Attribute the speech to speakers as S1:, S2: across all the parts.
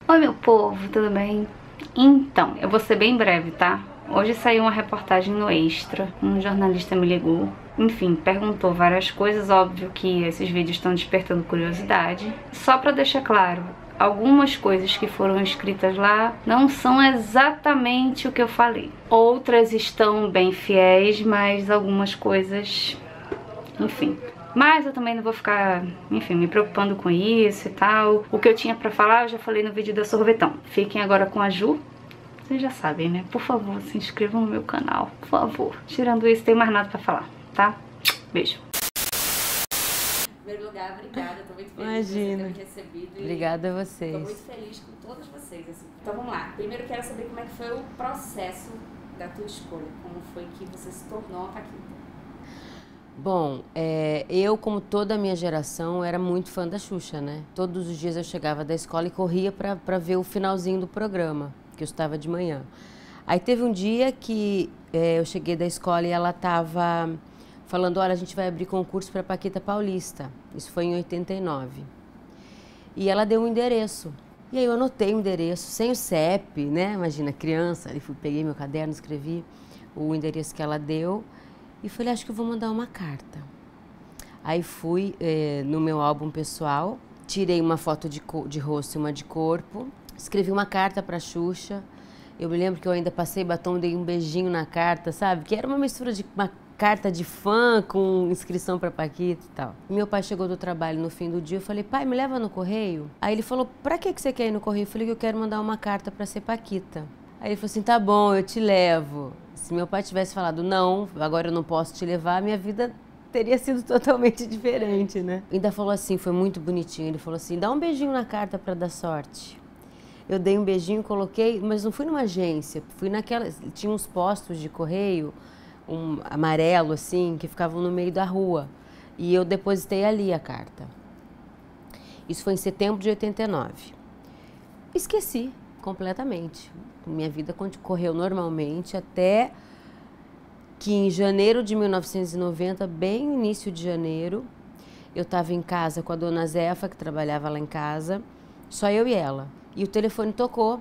S1: Oi meu povo, tudo bem? Então, eu vou ser bem breve, tá? Hoje saiu uma reportagem no Extra, um jornalista me ligou, enfim, perguntou várias coisas, óbvio que esses vídeos estão despertando curiosidade. Só pra deixar claro, algumas coisas que foram escritas lá não são exatamente o que eu falei. Outras estão bem fiéis, mas algumas coisas, enfim. Mas eu também não vou ficar, enfim, me preocupando com isso e tal. O que eu tinha pra falar eu já falei no vídeo da sorvetão. Fiquem agora com a Ju. Vocês já sabem, né? Por favor, se inscrevam no meu canal, por favor. Tirando isso, tem mais nada pra falar, tá? Beijo.
S2: Em primeiro lugar, obrigada. Tô muito feliz
S3: Imagina.
S2: de você ter me recebido.
S3: Obrigada a vocês.
S2: Tô muito feliz com todos vocês. Assim. Então vamos lá. Primeiro eu quero saber como é que foi o processo da tua escolha. Como foi que você se tornou a Paquita?
S3: Bom, eu, como toda a minha geração, era muito fã da Xuxa, né? Todos os dias eu chegava da escola e corria pra ver o finalzinho do programa, que eu estava de manhã. Aí teve um dia que eu cheguei da escola e ela estava falando, olha, a gente vai abrir concurso para Paquita Paulista. Isso foi em 89. E ela deu um endereço. E aí eu anotei o endereço, sem o CEP, né? Imagina, criança. Aí peguei meu caderno, escrevi o endereço que ela deu. E falei, acho que eu vou mandar uma carta. Aí fui no meu álbum pessoal, tirei uma foto de rosto e uma de corpo, escrevi uma carta pra Xuxa. Eu me lembro que eu ainda passei batom, dei um beijinho na carta, sabe? Que era uma mistura de uma carta de fã com inscrição pra Paquita e tal. Meu pai chegou do trabalho no fim do dia, eu falei, pai, me leva no correio? Aí ele falou, pra que você quer ir no correio? Eu falei que eu quero mandar uma carta pra ser Paquita. Aí ele falou assim, tá bom, eu te levo. Se meu pai tivesse falado, não, agora eu não posso te levar, minha vida teria sido totalmente diferente, né? Ainda falou assim, foi muito bonitinho, ele falou assim, dá um beijinho na carta pra dar sorte. Eu dei um beijinho, coloquei, mas não fui numa agência, fui naquela, tinha uns postos de correio, um amarelo assim, que ficavam no meio da rua. E eu depositei ali a carta. Isso foi em setembro de 89. Esqueci completamente. Minha vida correu normalmente até que em janeiro de 1990, bem no início de janeiro, eu estava em casa com a dona Zefa, que trabalhava lá em casa, só eu e ela. E o telefone tocou,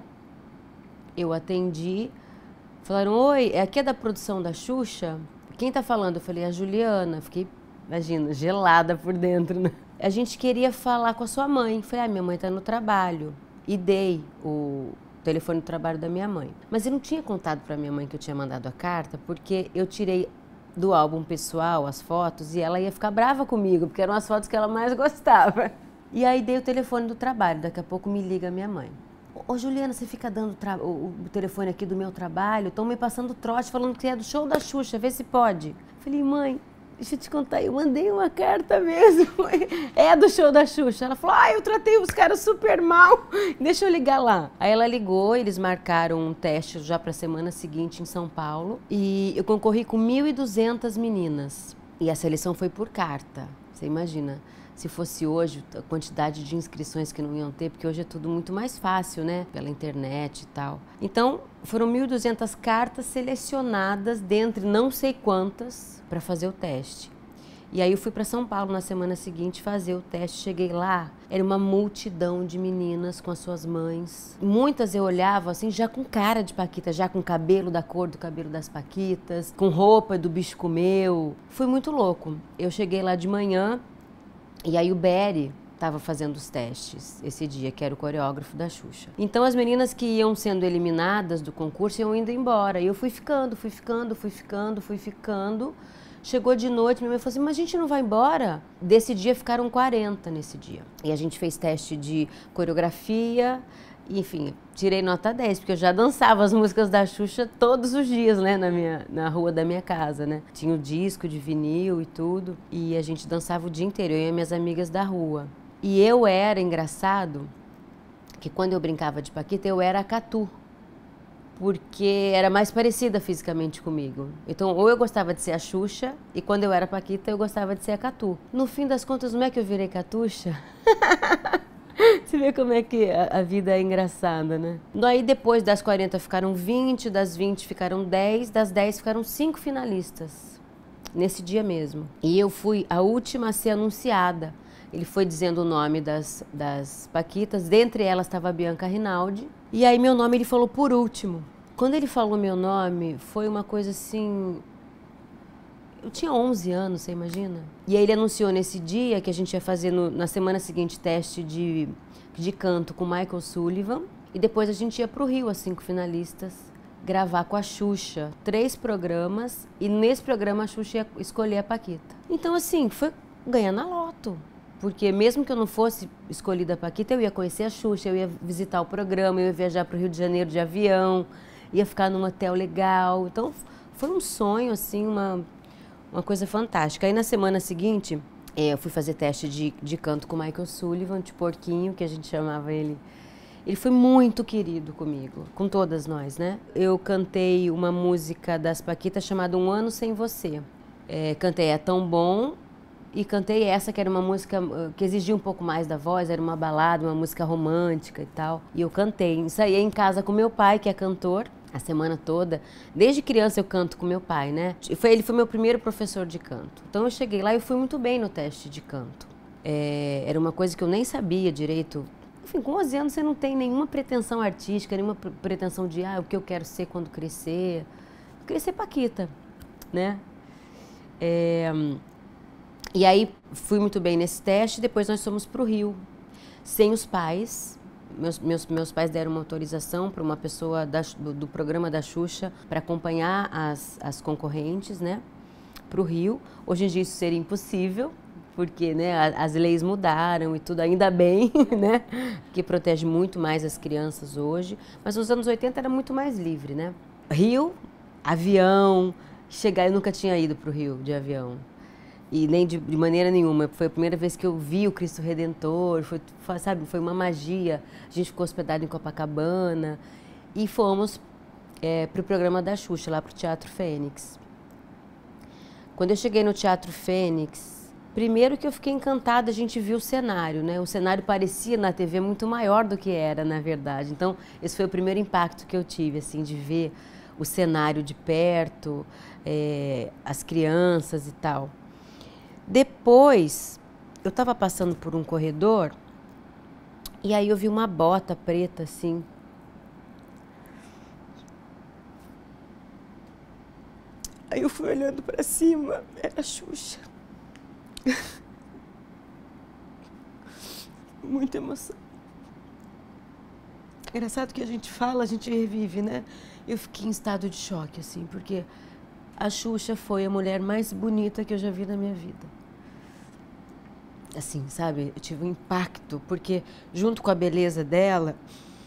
S3: eu atendi, falaram, oi, aqui é da produção da Xuxa? Quem tá falando? Eu falei, a Juliana. Fiquei, imagina, gelada por dentro, né? A gente queria falar com a sua mãe. Falei, minha mãe tá no trabalho. E dei o telefone do trabalho da minha mãe. Mas eu não tinha contado pra minha mãe que eu tinha mandado a carta, porque eu tirei do álbum pessoal as fotos e ela ia ficar brava comigo, porque eram as fotos que ela mais gostava. E aí dei o telefone do trabalho, daqui a pouco me liga a minha mãe. Ô Juliana, você fica dando o telefone aqui do meu trabalho? Estão me passando trote falando que é do show da Xuxa, vê se pode. Falei, mãe, deixa eu te contar, eu mandei uma carta mesmo, é do show da Xuxa. Ela falou, eu tratei os caras super mal, deixa eu ligar lá. Aí ela ligou, eles marcaram um teste já para a semana seguinte em São Paulo e eu concorri com 1.200 meninas. E a seleção foi por carta, você imagina. Se fosse hoje, a quantidade de inscrições que não iam ter, porque hoje é tudo muito mais fácil, né? Pela internet e tal. Então, foram 1.200 cartas selecionadas dentre não sei quantas para fazer o teste. E aí eu fui para São Paulo na semana seguinte fazer o teste. Cheguei lá, era uma multidão de meninas com as suas mães. Muitas eu olhava assim, já com cara de Paquita, já com cabelo da cor do cabelo das Paquitas, com roupa do Bicho Comeu. Foi muito louco. Eu cheguei lá de manhã, e aí o Berry estava fazendo os testes esse dia, que era o coreógrafo da Xuxa. Então as meninas que iam sendo eliminadas do concurso iam indo embora. E eu fui ficando. Chegou de noite, minha mãe falou assim, mas a gente não vai embora? Desse dia ficaram 40 nesse dia. E a gente fez teste de coreografia, enfim, tirei nota 10, porque eu já dançava as músicas da Xuxa todos os dias, né, na rua da minha casa, né? Tinha o disco de vinil e tudo, e a gente dançava o dia inteiro, eu e minhas amigas da rua. E eu era, engraçado, que quando eu brincava de Paquita, eu era a Catu, porque era mais parecida fisicamente comigo. Então, ou eu gostava de ser a Xuxa, e quando eu era Paquita, eu gostava de ser a Catu. No fim das contas, não é que eu virei Catuxa? Você vê como é que a vida é engraçada, né? Aí depois das 40 ficaram 20, das 20 ficaram 10, das 10 ficaram 5 finalistas. Nesse dia mesmo. E eu fui a última a ser anunciada. Ele foi dizendo o nome das paquitas, dentre elas estava a Bianca Rinaldi. E aí meu nome ele falou por último. Quando ele falou meu nome, foi uma coisa assim... Eu tinha 11 anos, você imagina? E aí ele anunciou nesse dia que a gente ia fazer na semana seguinte teste de canto com Michael Sullivan. E depois a gente ia pro Rio, as 5 finalistas, gravar com a Xuxa 3 programas. E nesse programa a Xuxa ia escolher a Paquita. Então assim, foi ganhar na loto. Porque mesmo que eu não fosse escolhida a Paquita, eu ia conhecer a Xuxa, eu ia visitar o programa, eu ia viajar pro Rio de Janeiro de avião, ia ficar num hotel legal. Então foi um sonho, assim, uma coisa fantástica. Aí na semana seguinte, eu fui fazer teste de canto com o Michael Sullivan, de porquinho, que a gente chamava ele. Ele foi muito querido comigo, com todas nós, né? Eu cantei uma música das Paquitas chamada Um Ano Sem Você. Cantei É Tão Bom e cantei essa, que era uma música que exigia um pouco mais da voz, era uma balada, uma música romântica e tal. E eu cantei, ensaiei em casa com meu pai, que é cantor, a semana toda. Desde criança eu canto com meu pai, né? Ele foi meu primeiro professor de canto. Então eu cheguei lá e fui muito bem no teste de canto. Era uma coisa que eu nem sabia direito. Enfim, com 11 anos você não tem nenhuma pretensão artística, nenhuma pretensão de o que eu quero ser quando crescer. Eu queria ser Paquita, né? E aí fui muito bem nesse teste, depois nós fomos para o Rio, sem os pais. Meus pais deram uma autorização para uma pessoa do programa da Xuxa para acompanhar as concorrentes, né, para o Rio. Hoje em dia isso seria impossível, porque, né, as leis mudaram e tudo, ainda bem, né, que protege muito mais as crianças hoje. Mas nos anos 80 era muito mais livre, né. Rio, avião, eu nunca tinha ido para o Rio de avião. E nem de maneira nenhuma. Foi a primeira vez que eu vi o Cristo Redentor, foi uma magia. A gente ficou hospedado em Copacabana e fomos para o programa da Xuxa, lá para o Teatro Fênix. Quando eu cheguei no Teatro Fênix, primeiro que eu fiquei encantada, a gente viu o cenário, né? O cenário parecia na TV muito maior do que era, na verdade. Então, esse foi o primeiro impacto que eu tive, assim, de ver o cenário de perto, as crianças e tal. Depois, eu estava passando por um corredor e aí eu vi uma bota preta, assim. Aí eu fui olhando para cima, era a Xuxa. Muita emoção. Engraçado que a gente fala, a gente revive, né? Eu fiquei em estado de choque, assim, porque a Xuxa foi a mulher mais bonita que eu já vi na minha vida. Assim, sabe? Eu tive um impacto, porque junto com a beleza dela,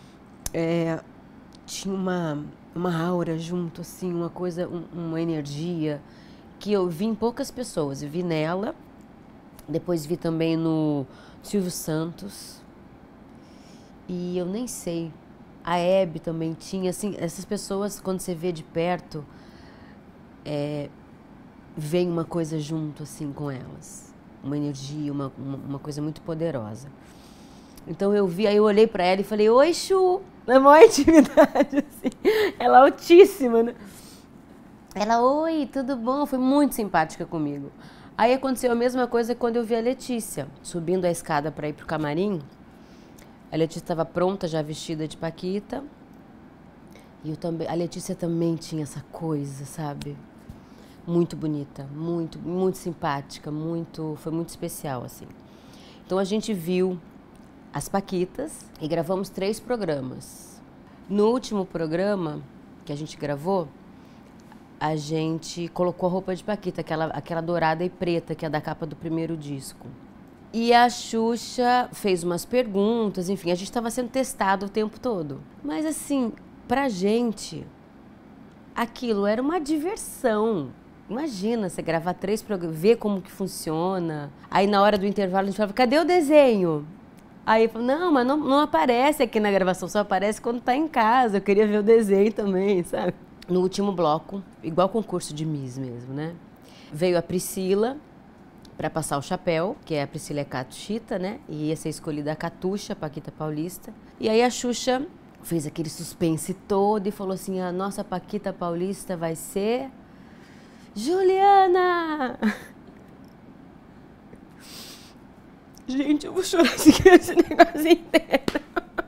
S3: tinha uma aura junto, assim, uma coisa, uma energia que eu vi em poucas pessoas. Eu vi nela, depois vi também no Silvio Santos, e eu nem sei, a Hebe também tinha, assim, essas pessoas, quando você vê de perto, vem uma coisa junto, assim, com elas. Uma energia, uma coisa muito poderosa. Então eu vi, aí eu olhei pra ela e falei, oi, Xu! Na maior intimidade, assim. Ela altíssima, né? Ela, oi, tudo bom? Foi muito simpática comigo. Aí aconteceu a mesma coisa quando eu vi a Letícia, subindo a escada para ir pro camarim. A Letícia estava pronta, já vestida de Paquita. E a Letícia também tinha essa coisa, sabe? Muito bonita, muito, muito simpática, foi muito especial, assim. Então a gente viu as Paquitas e gravamos 3 programas. No último programa que a gente gravou, a gente colocou a roupa de Paquita, aquela dourada e preta, que é da capa do primeiro disco. E a Xuxa fez umas perguntas, enfim, a gente estava sendo testado o tempo todo. Mas assim, pra gente, aquilo era uma diversão. Imagina, você gravar 3 programas, ver como que funciona. Aí na hora do intervalo a gente falava, cadê o desenho? Aí eu falava, não, mas não aparece aqui na gravação, só aparece quando tá em casa. Eu queria ver o desenho também, sabe? No último bloco, igual concurso de Miss mesmo, né? Veio a Priscila para passar o chapéu, que a Priscila é Catuchita, né? E ia ser escolhida a Catuxa, Paquita Paulista. E aí a Xuxa fez aquele suspense todo e falou assim, a nossa Paquita Paulista vai ser Juliana! Gente, eu vou chorar esse negócio inteiro.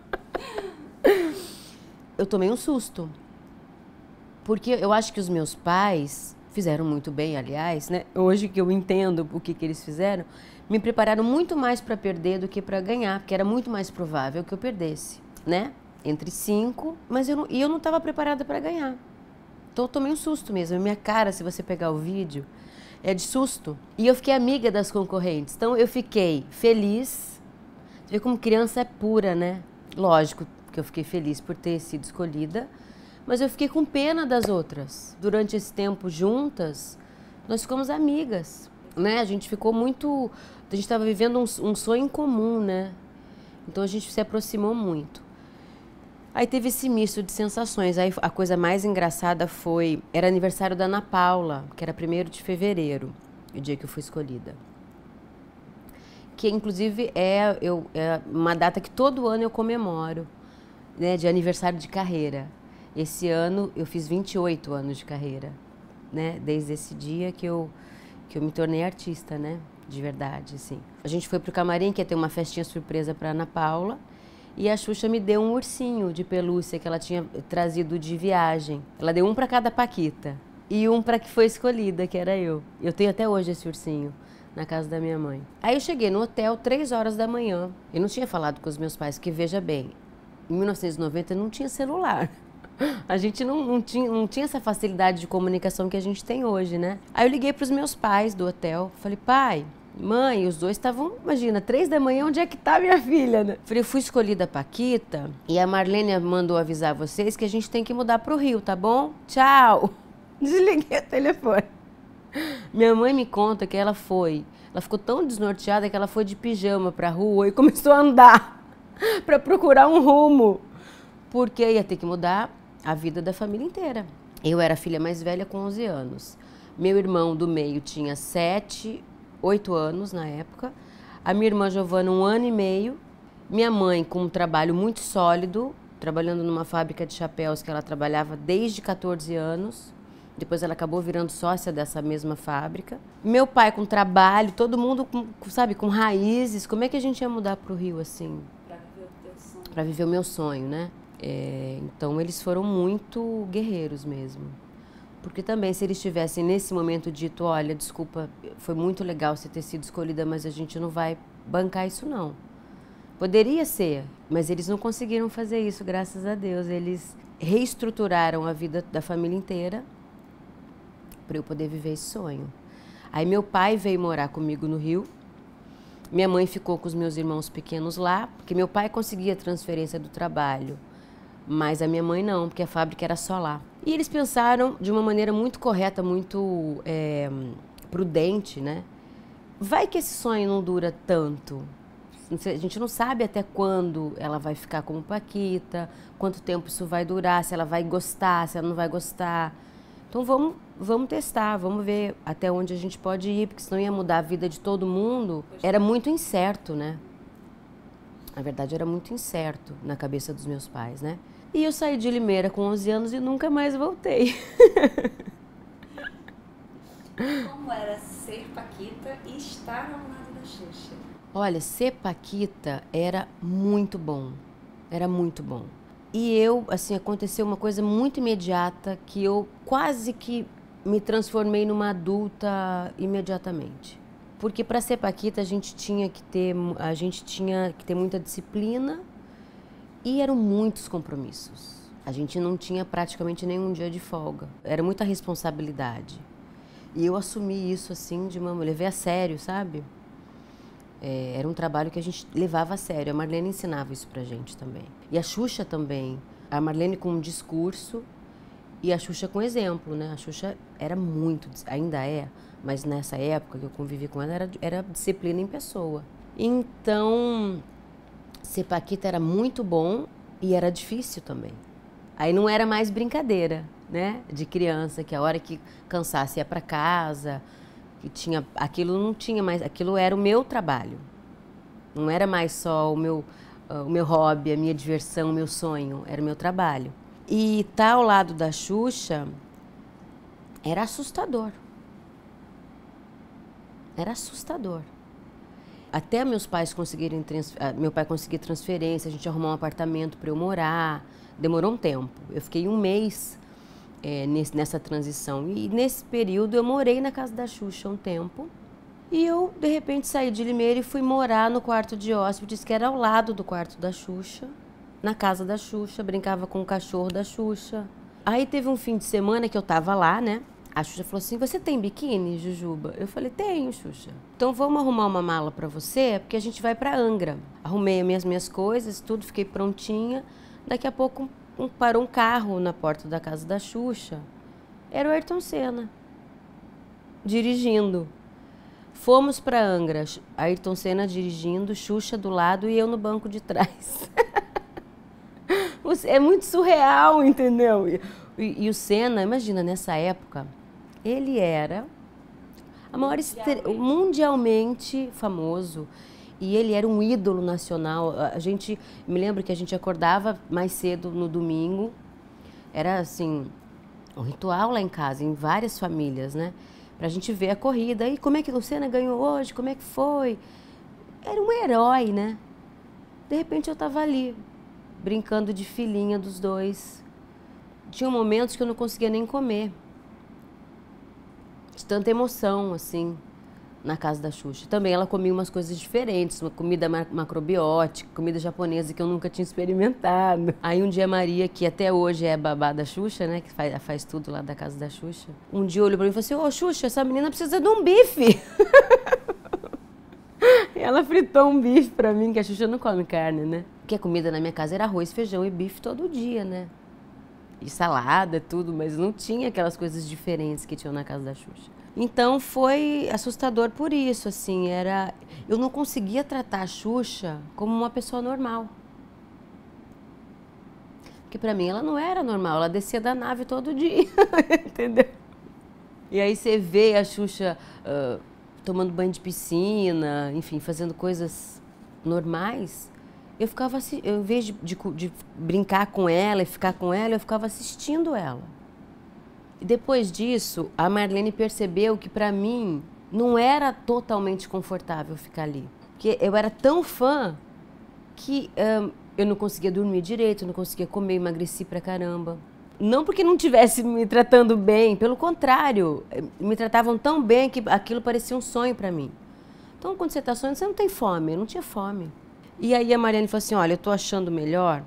S3: Eu tomei um susto. Porque eu acho que os meus pais fizeram muito bem, aliás, né? Hoje que eu entendo o que eles fizeram, me prepararam muito mais para perder do que para ganhar, porque era muito mais provável que eu perdesse, né? Entre 5, mas eu não estava preparada para ganhar. Então eu tomei um susto mesmo. A minha cara, se você pegar o vídeo, é de susto. E eu fiquei amiga das concorrentes. Então eu fiquei feliz. Você vê como criança é pura, né? Lógico que eu fiquei feliz por ter sido escolhida, mas eu fiquei com pena das outras. Durante esse tempo juntas, nós ficamos amigas, né? A gente ficou muito... A gente estava vivendo um sonho em comum, né? Então a gente se aproximou muito. Aí teve esse misto de sensações. Aí a coisa mais engraçada foi... Era aniversário da Ana Paula, que era 1º de fevereiro, o dia que eu fui escolhida. Que inclusive é uma data que todo ano eu comemoro, né? De aniversário de carreira. Esse ano eu fiz 28 anos de carreira, né? Desde esse dia que eu me tornei artista, né? De verdade, assim. A gente foi pro camarim, que ia ter uma festinha surpresa pra Ana Paula, e a Xuxa me deu um ursinho de pelúcia que ela tinha trazido de viagem. Ela deu um pra cada Paquita e um pra que foi escolhida, que era eu. Eu tenho até hoje esse ursinho na casa da minha mãe. Aí eu cheguei no hotel 3 horas da manhã. Eu não tinha falado com os meus pais, porque veja bem, em 1990 não tinha celular. A gente não tinha essa facilidade de comunicação que a gente tem hoje, né? Aí eu liguei para os meus pais do hotel, falei, pai, mãe, os dois estavam, imagina, 3 da manhã, onde é que tá minha filha, né? Falei, eu fui escolhida a Paquita e a Marlene mandou avisar vocês que a gente tem que mudar pro Rio, tá bom? Tchau! Desliguei o telefone. Minha mãe me conta que ela ficou tão desnorteada que ela foi de pijama pra rua e começou a andar para procurar um rumo, porque ia ter que mudar a vida da família inteira. Eu era a filha mais velha com 11 anos. Meu irmão do meio tinha 7, 8 anos na época. A minha irmã Giovana, 1 ano e meio. Minha mãe com um trabalho muito sólido, trabalhando numa fábrica de chapéus que ela trabalhava desde 14 anos. Depois ela acabou virando sócia dessa mesma fábrica. Meu pai com trabalho, todo mundo, sabe, com raízes. Como é que a gente ia mudar para o Rio assim?
S2: Para viver o teu sonho.
S3: Para viver o meu sonho, né? Então eles foram muito guerreiros mesmo. Porque também se eles tivessem nesse momento dito, olha, desculpa, foi muito legal você ter sido escolhida, mas a gente não vai bancar isso não. Poderia ser, mas eles não conseguiram fazer isso, graças a Deus. Eles reestruturaram a vida da família inteira para eu poder viver esse sonho. Aí meu pai veio morar comigo no Rio. Minha mãe ficou com os meus irmãos pequenos lá, porque meu pai conseguia transferência do trabalho, mas a minha mãe não, porque a fábrica era só lá. E eles pensaram de uma maneira muito correta, muito prudente, né? Vai que esse sonho não dura tanto. A gente não sabe até quando ela vai ficar como Paquita, quanto tempo isso vai durar, se ela vai gostar, se ela não vai gostar. Então vamos testar, vamos ver até onde a gente pode ir, porque senão ia mudar a vida de todo mundo. Era muito incerto, né? Na verdade, era muito incerto na cabeça dos meus pais, né? E eu saí de Limeira com 11 anos e nunca mais voltei.
S2: Como era ser Paquita e estar ao lado da Xuxa?
S3: Olha, ser Paquita era muito bom. Era muito bom. E eu, assim, aconteceu uma coisa muito imediata que eu quase que me transformei numa adulta imediatamente. Porque para ser Paquita a gente tinha que ter muita disciplina e eram muitos compromissos. A gente não tinha praticamente nenhum dia de folga. Era muita responsabilidade. E eu assumi isso assim eu levei a sério, sabe? Era um trabalho que a gente levava a sério. A Marlene ensinava isso pra gente também. E a Xuxa também. A Marlene com um discurso e a Xuxa com exemplo, né? A Xuxa era muito, ainda é, mas nessa época que eu convivi com ela era disciplina em pessoa. Então, ser Paquita era muito bom e era difícil também. Aí não era mais brincadeira, né? De criança, que a hora que cansasse ia pra casa, que aquilo não tinha mais, aquilo era o meu trabalho. Não era mais só o meu hobby, a minha diversão, o meu sonho, era o meu trabalho. E estar ao lado da Xuxa era assustador. Era assustador. Até meus pais conseguirem, meu pai conseguir transferência, a gente arrumou um apartamento para eu morar, demorou um tempo. Eu fiquei um mês nessa transição e nesse período eu morei na casa da Xuxa um tempo e eu de repente saí de Limeira e fui morar no quarto de hóspedes que era ao lado do quarto da Xuxa, na casa da Xuxa, brincava com o cachorro da Xuxa. Aí teve um fim de semana que eu tava lá, né? A Xuxa falou assim, você tem biquíni, Jujuba? Eu falei, tenho, Xuxa. Então vamos arrumar uma mala pra você, porque a gente vai pra Angra. Arrumei as minhas coisas, tudo, fiquei prontinha. Daqui a pouco parou um carro na porta da casa da Xuxa. Era o Ayrton Senna, dirigindo. Fomos pra Angra, Ayrton Senna dirigindo, Xuxa do lado e eu no banco de trás. É muito surreal, entendeu? E o Senna, imagina, nessa época, ele era a maior mundialmente famoso e ele era um ídolo nacional. Me lembro que a gente acordava mais cedo no domingo, era assim, um ritual lá em casa, em várias famílias, né? Pra gente ver a corrida. E como é que o Senna ganhou hoje? Como é que foi? Era um herói, né? De repente eu tava ali, brincando de filhinha dos dois. Tinha momentos que eu não conseguia nem comer. De tanta emoção, assim, na casa da Xuxa. Também ela comia umas coisas diferentes, uma comida macrobiótica, comida japonesa que eu nunca tinha experimentado. Aí um dia a Maria, que até hoje é babá da Xuxa, né, que faz tudo lá da casa da Xuxa, um dia olhou pra mim e falou assim, ô Xuxa, essa menina precisa de um bife. E ela fritou um bife pra mim, que a Xuxa não come carne, né? Porque a comida na minha casa era arroz, feijão e bife todo dia, né? E salada, tudo, mas não tinha aquelas coisas diferentes que tinham na casa da Xuxa. Então foi assustador por isso, assim, eu não conseguia tratar a Xuxa como uma pessoa normal. Porque pra mim ela não era normal, ela descia da nave todo dia, entendeu? E aí você vê a Xuxa tomando banho de piscina, enfim, fazendo coisas normais. Eu ficava assim, em vez de brincar com ela e ficar com ela, eu ficava assistindo ela. E depois disso, a Marlene percebeu que para mim não era totalmente confortável ficar ali. Porque eu era tão fã que eu não conseguia dormir direito, não conseguia comer, emagreci pra caramba. Não porque não estivesse me tratando bem, pelo contrário, me tratavam tão bem que aquilo parecia um sonho para mim. Então, quando você está sonhando, você não tem fome, eu não tinha fome. E aí a Mariane falou assim, olha, eu tô achando melhor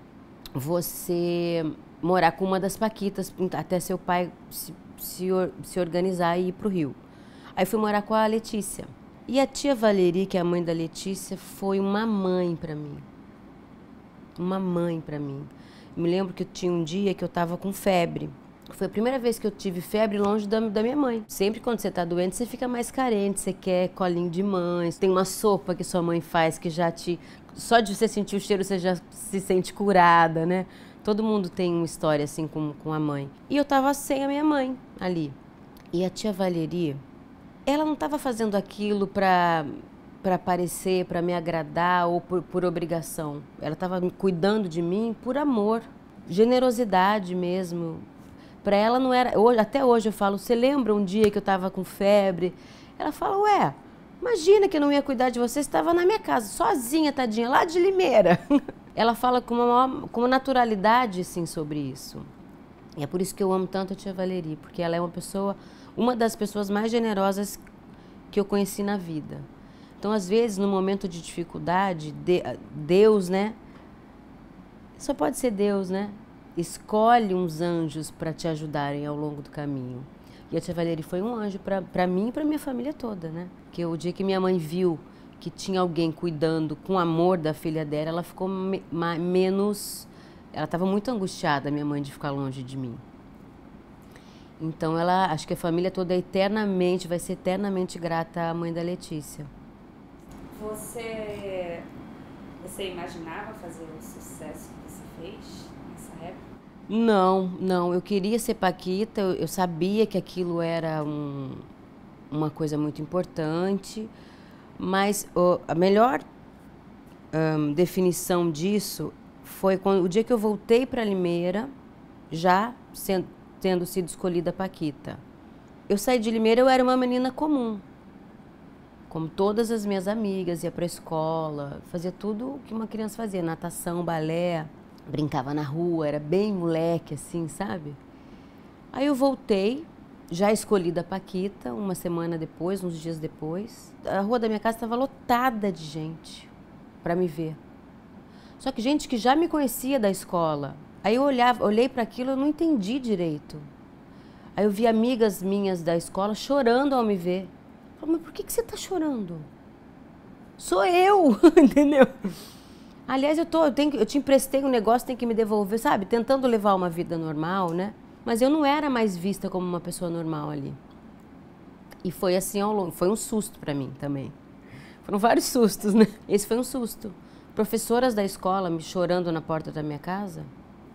S3: você morar com uma das paquitas até seu pai se organizar e ir pro Rio. Aí fui morar com a Letícia. E a tia Valerie, que é a mãe da Letícia, foi uma mãe para mim. Uma mãe para mim. Eu me lembro que eu tinha um dia que eu tava com febre. Foi a primeira vez que eu tive febre longe da minha mãe. Sempre quando você tá doente, você fica mais carente, você quer colinho de mãe. Tem uma sopa que sua mãe faz que já só de você sentir o cheiro, você já se sente curada, né? Todo mundo tem uma história assim com a mãe. E eu tava sem a minha mãe ali. E a tia Valerie, ela não tava fazendo aquilo pra aparecer, para me agradar ou por obrigação. Ela estava cuidando de mim por amor, generosidade mesmo. Para ela não era... Até hoje eu falo, você lembra um dia que eu estava com febre? Ela fala, ué, imagina que eu não ia cuidar de você, você estava na minha casa, sozinha, tadinha, lá de Limeira. Ela fala com uma naturalidade, assim, sobre isso. E é por isso que eu amo tanto a tia Valerie, porque ela é uma das pessoas mais generosas que eu conheci na vida. Então, às vezes, no momento de dificuldade, Deus, né? Só pode ser Deus, né? Escolhe uns anjos para te ajudarem ao longo do caminho. E a tia Valerie foi um anjo para mim e para minha família toda, né? Porque o dia que minha mãe viu que tinha alguém cuidando com amor da filha dela, ela ficou menos... Ela estava muito angustiada, minha mãe, de ficar longe de mim. Então, acho que a família toda vai ser eternamente grata à mãe da Letícia.
S2: Você imaginava fazer o sucesso que você fez nessa época?
S3: Não. Eu queria ser paquita, eu sabia que aquilo era uma coisa muito importante, mas a melhor definição disso foi o dia que eu voltei para Limeira, já tendo sido escolhida paquita. Eu saí de Limeira, eu era uma menina comum. como todas as minhas amigas, ia para a escola, fazia tudo o que uma criança fazia, natação, balé, brincava na rua, era bem moleque assim, sabe? Aí eu voltei, já escolhida a paquita, uma semana depois, uns dias depois. A rua da minha casa estava lotada de gente para me ver. Só que gente que já me conhecia da escola. Aí eu olhei para aquilo e não entendi direito. Aí eu vi amigas minhas da escola chorando ao me ver. Falei, mas por que você está chorando? Sou eu, entendeu? Aliás, eu te emprestei um negócio, tem que me devolver, sabe? Tentando levar uma vida normal, né? Mas eu não era mais vista como uma pessoa normal ali. E foi assim ao longo, foi um susto para mim também. Foram vários sustos, né? Esse foi um susto. Professoras da escola me chorando na porta da minha casa.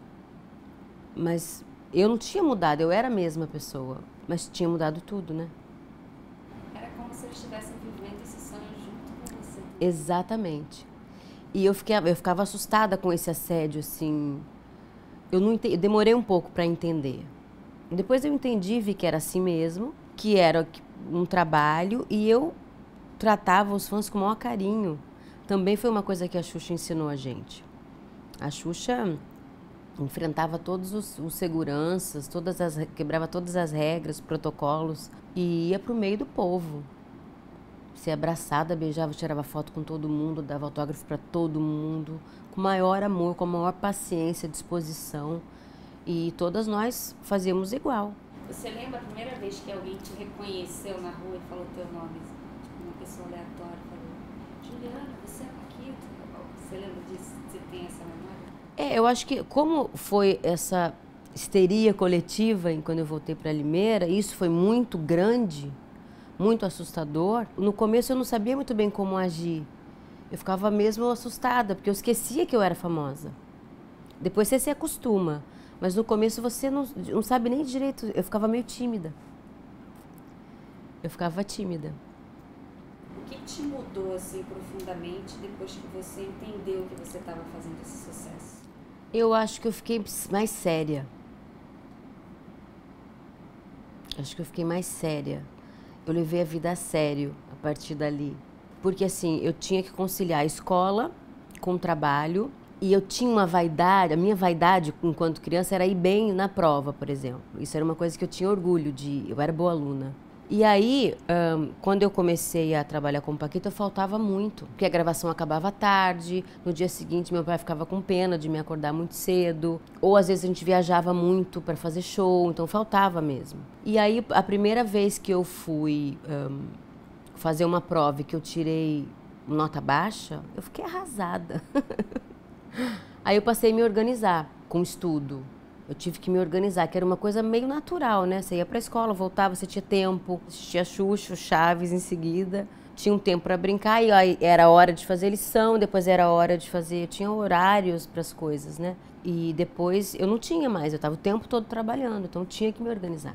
S3: Mas eu não tinha mudado, eu era a mesma pessoa. Mas tinha mudado tudo, né?
S2: Era como se eles estivessem vivendo esse sonho junto com você.
S3: Exatamente. E eu ficava assustada com esse assédio, assim. Eu demorei um pouco para entender. Depois eu entendi e vi que era assim mesmo, que era um trabalho e eu tratava os fãs com o maior carinho. Também foi uma coisa que a Xuxa ensinou a gente. A Xuxa enfrentava todos os seguranças, quebrava todas as regras, protocolos e ia para o meio do povo. Se abraçada, beijava, tirava foto com todo mundo, dava autógrafo para todo mundo, com maior amor, com maior paciência, disposição. E todas nós fazíamos igual.
S2: Você lembra a primeira vez que alguém te reconheceu na rua e falou teu nome? Tipo, uma pessoa aleatória falou, Juliana, você é a Paquita? Você lembra disso? Você tem essa memória?
S3: Eu acho que como foi essa histeria coletiva quando eu voltei para Limeira, isso foi muito grande, muito assustador. No começo eu não sabia muito bem como agir. Eu ficava mesmo assustada, porque eu esquecia que eu era famosa. Depois você se acostuma, mas no começo você não sabe nem direito. Eu ficava meio tímida. Eu ficava tímida.
S2: O que te mudou assim profundamente depois que você entendeu que você estava fazendo esse sucesso?
S3: Eu acho que eu fiquei mais séria. Acho que eu fiquei mais séria. Eu levei a vida a sério a partir dali. Porque assim, eu tinha que conciliar a escola com o trabalho e eu tinha uma vaidade, a minha vaidade enquanto criança era ir bem na prova, por exemplo. Isso era uma coisa que eu tinha orgulho eu era boa aluna. E aí, quando eu comecei a trabalhar como Paquita, eu faltava muito, porque a gravação acabava tarde, no dia seguinte meu pai ficava com pena de me acordar muito cedo, ou às vezes a gente viajava muito para fazer show, então faltava mesmo. E aí, a primeira vez que eu fui fazer uma prova e que eu tirei nota baixa, eu fiquei arrasada. Aí eu passei a me organizar com estudo. Eu tive que me organizar, que era uma coisa meio natural, né? Você ia pra escola, voltava, você tinha tempo, assistia Xuxa, Chaves em seguida. Tinha um tempo para brincar e aí era hora de fazer lição, depois era hora de fazer... Eu tinha horários para as coisas, né? E depois eu não tinha mais, eu estava o tempo todo trabalhando, então eu tinha que me organizar.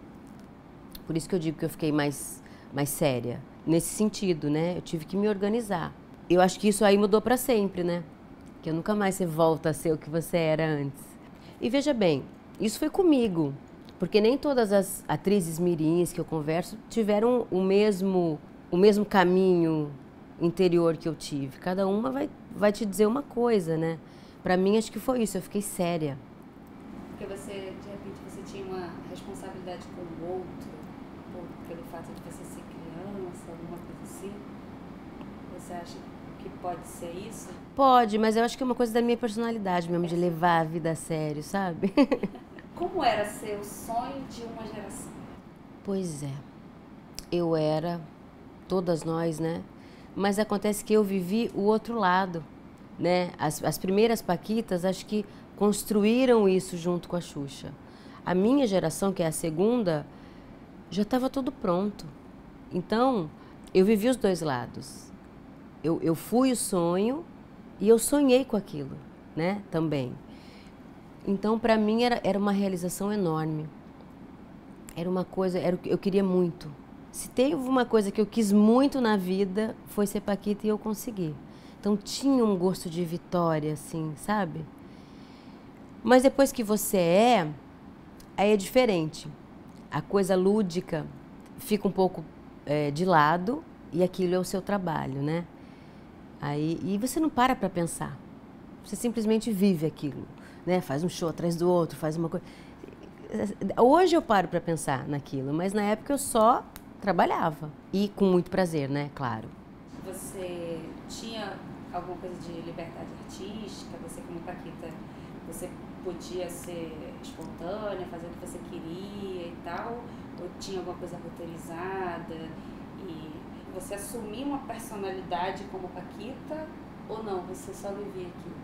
S3: Por isso que eu digo que eu fiquei mais séria. Nesse sentido, né? Eu tive que me organizar. Eu acho que isso aí mudou para sempre, né? Que nunca mais você volta a ser o que você era antes. E veja bem, isso foi comigo, porque nem todas as atrizes mirins que eu converso tiveram o mesmo caminho interior que eu tive. Cada uma vai te dizer uma coisa, né? Pra mim, acho que foi isso, eu fiquei séria.
S2: Porque você, de repente, você tinha uma responsabilidade com o outro, pelo fato de você ser criança, alguma coisa assim? Você acha que pode ser isso?
S3: Pode, mas eu acho que é uma coisa da minha personalidade mesmo, de levar a vida a sério, sabe?
S2: Como era ser o sonho de uma geração?
S3: Pois é, eu era, todas nós, né? Mas acontece que eu vivi o outro lado, né? As primeiras Paquitas, acho que construíram isso junto com a Xuxa. A minha geração, que é a segunda, já estava tudo pronto. Então, eu vivi os dois lados. Eu fui o sonho e eu sonhei com aquilo, né, também. Então, para mim, era uma realização enorme. Era uma coisa, eu queria muito. Se teve uma coisa que eu quis muito na vida, foi ser Paquita e eu consegui. Então, tinha um gosto de vitória, assim, sabe? Mas depois que você aí é diferente. A coisa lúdica fica um pouco de lado, e aquilo é o seu trabalho, né? E você não para pensar, você simplesmente vive aquilo, né? Faz um show atrás do outro, faz uma coisa. Hoje eu paro para pensar naquilo, mas na época eu só trabalhava, e com muito prazer, né? Claro.
S2: Você tinha alguma coisa de liberdade artística? Você, como Paquita, você podia ser espontânea, fazer o que você queria e tal? Ou tinha alguma coisa roteirizada? E você assumia uma personalidade como Paquita ou não? Você só vivia aquilo?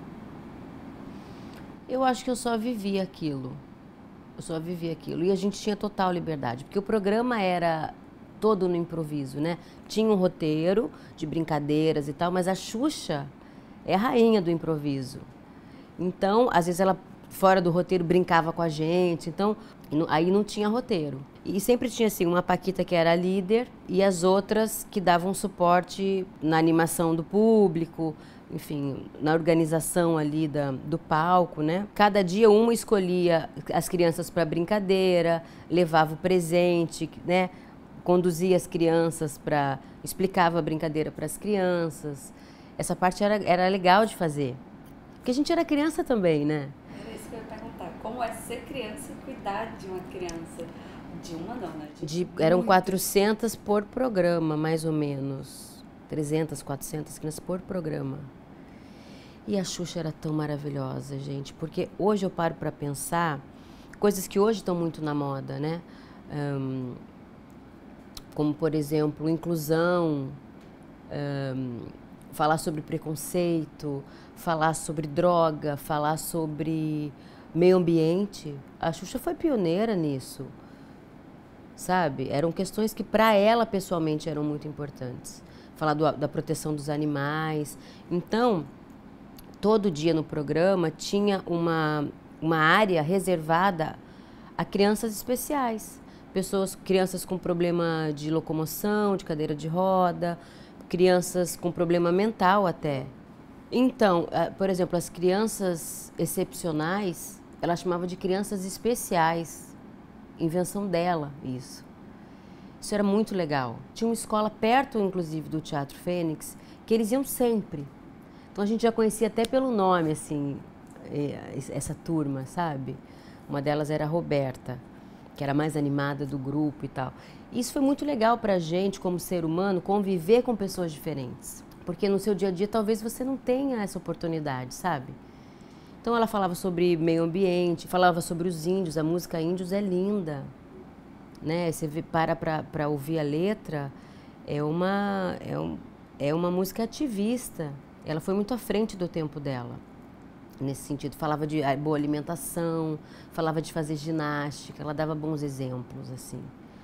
S3: Eu acho que eu só vivia aquilo. Eu só vivia aquilo. E a gente tinha total liberdade, porque o programa era todo no improviso, né? Tinha um roteiro de brincadeiras e tal, mas a Xuxa é a rainha do improviso. Então, às vezes ela, fora do roteiro, brincava com a gente. Então, aí não tinha roteiro. E sempre tinha, assim, uma Paquita que era a líder e as outras que davam suporte na animação do público, enfim, na organização ali do palco, né? Cada dia uma escolhia as crianças para brincadeira, levava o presente, né? Conduzia as crianças explicava a brincadeira para as crianças. Essa parte era legal de fazer. Porque a gente era criança também, né?
S2: Era isso que eu ia perguntar. Como é ser criança e cuidar de uma criança? De uma não, né?
S3: Eram 400 por programa, mais ou menos. 300, 400 crianças por programa. E a Xuxa era tão maravilhosa, gente. Porque hoje eu paro para pensar coisas que hoje estão muito na moda, né? Como, por exemplo, inclusão, falar sobre preconceito, falar sobre droga, falar sobre meio ambiente. A Xuxa foi pioneira nisso, sabe? Eram questões que para ela pessoalmente eram muito importantes. Falar da proteção dos animais. Então, todo dia no programa tinha uma área reservada a crianças especiais. Crianças com problema de locomoção, de cadeira de roda, crianças com problema mental até. Então, por exemplo, as crianças excepcionais, ela chamava de crianças especiais. Invenção dela, isso. Isso era muito legal. Tinha uma escola perto, inclusive, do Teatro Fênix, que eles iam sempre. Então a gente já conhecia até pelo nome, assim, essa turma, sabe? Uma delas era a Roberta, que era a mais animada do grupo e tal. Isso foi muito legal pra gente, como ser humano, conviver com pessoas diferentes. Porque no seu dia a dia talvez você não tenha essa oportunidade, sabe? Então ela falava sobre meio ambiente, falava sobre os índios, a música Índios é linda, né? Você para ouvir a letra, é uma música ativista. Ela foi muito à frente do tempo dela, nesse sentido. Falava de boa alimentação, falava de fazer ginástica, ela dava bons exemplos, assim.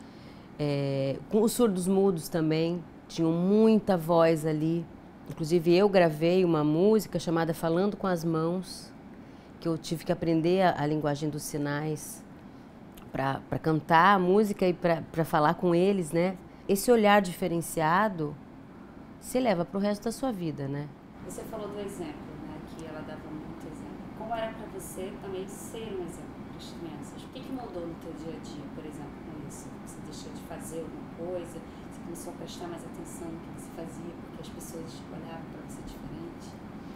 S3: Com os surdos mudos também, tinham muita voz ali. Inclusive eu gravei uma música chamada Falando com as Mãos, que eu tive que aprender a linguagem dos sinais para cantar a música e para falar com eles, né? Esse olhar diferenciado se leva para o resto da sua vida, né?
S2: Você falou do exemplo, né? Que ela dava muito exemplo. Como era para você também ser um exemplo para as crianças? O que mudou no teu dia a dia, por exemplo, com isso? Você deixou de fazer alguma coisa? Você começou a prestar mais atenção no que você fazia porque as pessoas olhavam para você diferente?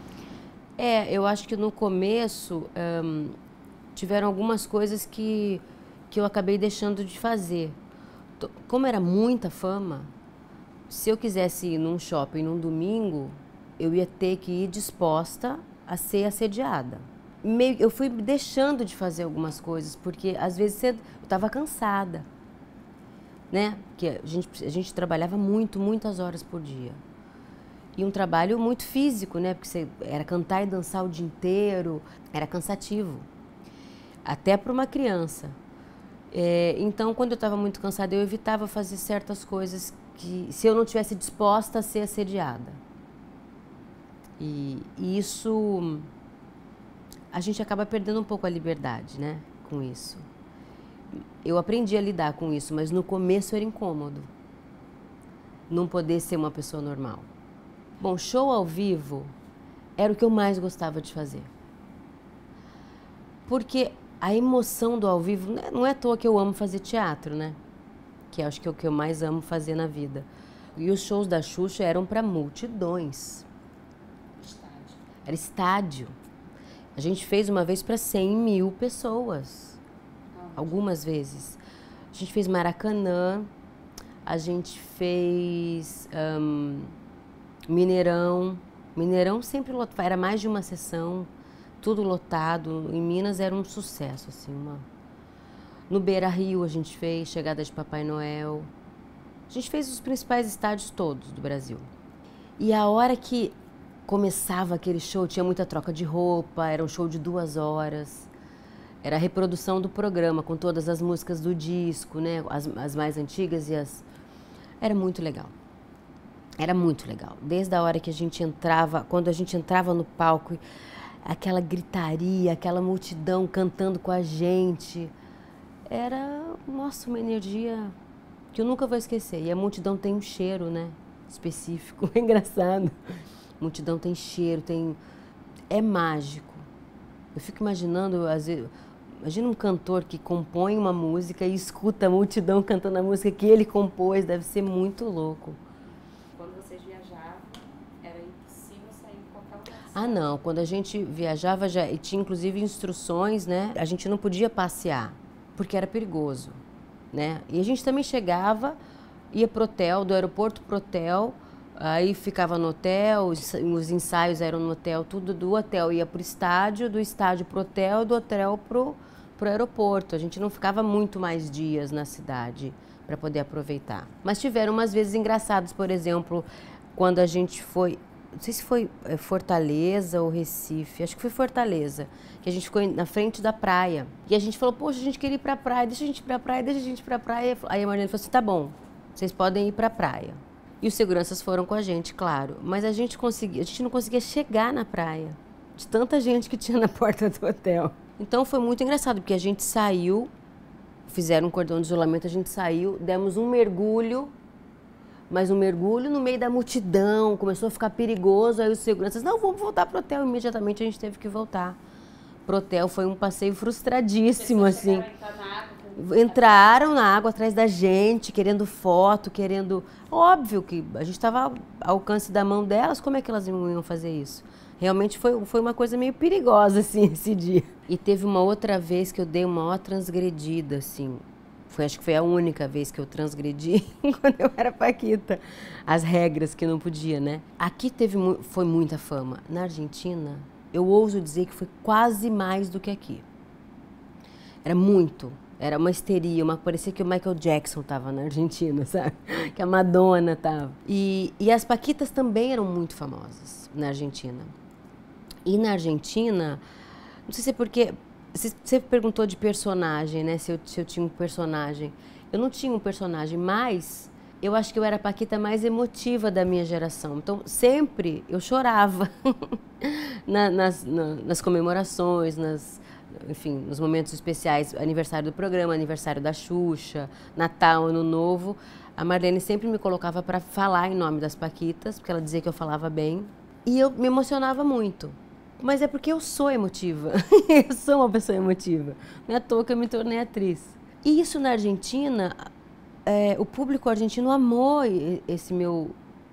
S3: Eu acho que no começo tiveram algumas coisas que eu acabei deixando de fazer. Como era muita fama, se eu quisesse ir num shopping num domingo, eu ia ter que ir disposta a ser assediada. Eu fui deixando de fazer algumas coisas, porque às vezes eu estava cansada, né? Porque a gente trabalhava muitas horas por dia. E um trabalho muito físico, né? Porque era cantar e dançar o dia inteiro, era cansativo, até para uma criança. Então, quando eu estava muito cansada, eu evitava fazer certas coisas que, se eu não estivesse disposta a ser assediada. E isso, a gente acaba perdendo um pouco a liberdade, né, com isso. Eu aprendi a lidar com isso, mas no começo era incômodo não poder ser uma pessoa normal. Bom, show ao vivo era o que eu mais gostava de fazer. Porque a emoção do ao vivo, não é à toa que eu amo fazer teatro, né? Que acho que é o que eu mais amo fazer na vida. E os shows da Xuxa eram para multidões.
S2: Estádio.
S3: Era estádio. A gente fez uma vez para 100 mil pessoas. Algumas vezes. A gente fez Maracanã, a gente fez Mineirão. Mineirão sempre lotado, era mais de uma sessão, tudo lotado. Em Minas era um sucesso, assim. No Beira-Rio a gente fez Chegada de Papai Noel. A gente fez os principais estádios todos do Brasil. E a hora que começava aquele show, tinha muita troca de roupa, era um show de 2 horas. Era a reprodução do programa, com todas as músicas do disco, né? As mais antigas e as... Era muito legal. Era muito legal. Desde a hora que a gente entrava, quando a gente entrava no palco, aquela gritaria, aquela multidão cantando com a gente. Era, nossa, uma energia que eu nunca vou esquecer. E a multidão tem um cheiro, né? Específico. É engraçado. A multidão tem cheiro, tem... É mágico. Eu fico imaginando, às vezes... Imagina um cantor que compõe uma música e escuta a multidão cantando a música que ele compôs. Deve ser muito louco.
S2: Quando vocês viajavam, era impossível sair de qualquer lugar.
S3: Ah, não. Quando a gente viajava, já tinha inclusive instruções, né? A gente não podia passear, porque era perigoso, né? E a gente também chegava, ia pro hotel, do aeroporto pro hotel, aí ficava no hotel, os ensaios eram no hotel, tudo do hotel ia pro estádio, do estádio pro hotel, do hotel pro aeroporto. A gente não ficava muito mais dias na cidade para poder aproveitar. Mas tiveram umas vezes engraçadas, por exemplo, quando a gente foi, não sei se foi Fortaleza ou Recife, acho que foi Fortaleza, que a gente ficou na frente da praia. E a gente falou, poxa, a gente queria ir pra praia, deixa a gente ir pra praia, deixa a gente ir pra praia. Aí a Marlene falou assim, tá bom, vocês podem ir pra praia. E os seguranças foram com a gente, claro. Mas a gente não conseguia chegar na praia, de tanta gente que tinha na porta do hotel. Então foi muito engraçado, porque a gente saiu, fizeram um cordão de isolamento, a gente saiu, demos um mergulho, mas um mergulho no meio da multidão, começou a ficar perigoso, aí os seguranças, não, vamos voltar pro hotel. Imediatamente a gente teve que voltar pro hotel. Foi um passeio frustradíssimo, assim. Entraram na água atrás da gente, querendo foto, querendo... Óbvio que a gente estava ao alcance da mão delas, como é que elas iam fazer isso? Realmente foi uma coisa meio perigosa, assim, esse dia. E teve uma outra vez que eu dei uma maior transgredida, assim. Acho que foi a única vez que eu transgredi quando eu era paquita. As regras que não podia, né? Aqui foi muita fama. Na Argentina, eu ouso dizer que foi quase mais do que aqui. Era muito. Era uma histeria, parecia que o Michael Jackson estava na Argentina, sabe? Que a Madonna estava. E as paquitas também eram muito famosas na Argentina. E na Argentina, não sei se é porque... Você perguntou de personagem, né? Se eu tinha um personagem. Eu não tinha um personagem, mas eu acho que eu era a paquita mais emotiva da minha geração. Então, sempre eu chorava nas comemorações, enfim, nos momentos especiais, aniversário do programa, aniversário da Xuxa, Natal, Ano Novo. A Marlene sempre me colocava para falar em nome das paquitas, porque ela dizia que eu falava bem. E eu me emocionava muito. Mas é porque eu sou emotiva. Eu sou uma pessoa emotiva. Não é à toa que eu me tornei atriz. E isso na Argentina, o público argentino amou esse meu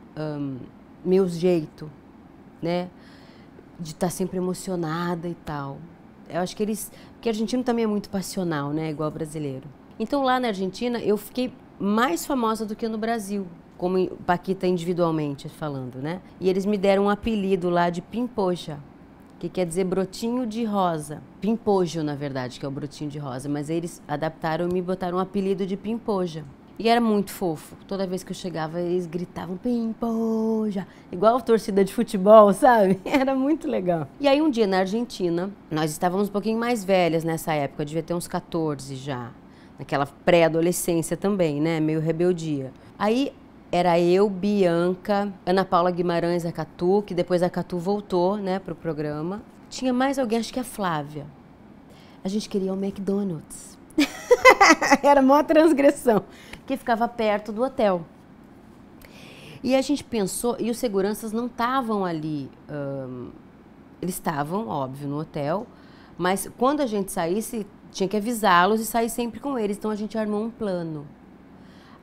S3: jeito, né? De estar sempre emocionada e tal. Eu acho que porque argentino também é muito passional, né? Igual brasileiro. Então lá na Argentina eu fiquei mais famosa do que no Brasil, como paquita individualmente falando, né? E eles me deram um apelido lá de Pimpoja, que quer dizer brotinho de rosa. Pimpojo, na verdade, que é o brotinho de rosa. Mas eles adaptaram e me botaram um apelido de Pimpoja. E era muito fofo. Toda vez que eu chegava, eles gritavam Pimpoja. Igual a torcida de futebol, sabe? Era muito legal. E aí um dia na Argentina, nós estávamos um pouquinho mais velhas nessa época. Eu devia ter uns 14 já. Naquela pré-adolescência também, né? Meio rebeldia. Aí... Era eu, Bianca, Ana Paula Guimarães, a Catu, que depois a Catu voltou, né, pro programa. Tinha mais alguém, acho que a Flávia. A gente queria o McDonald's. Era a maior transgressão, que ficava perto do hotel. E a gente pensou, e os seguranças não estavam ali, eles estavam, óbvio, no hotel, mas quando a gente saísse, tinha que avisá-los e sair sempre com eles. Então a gente armou um plano.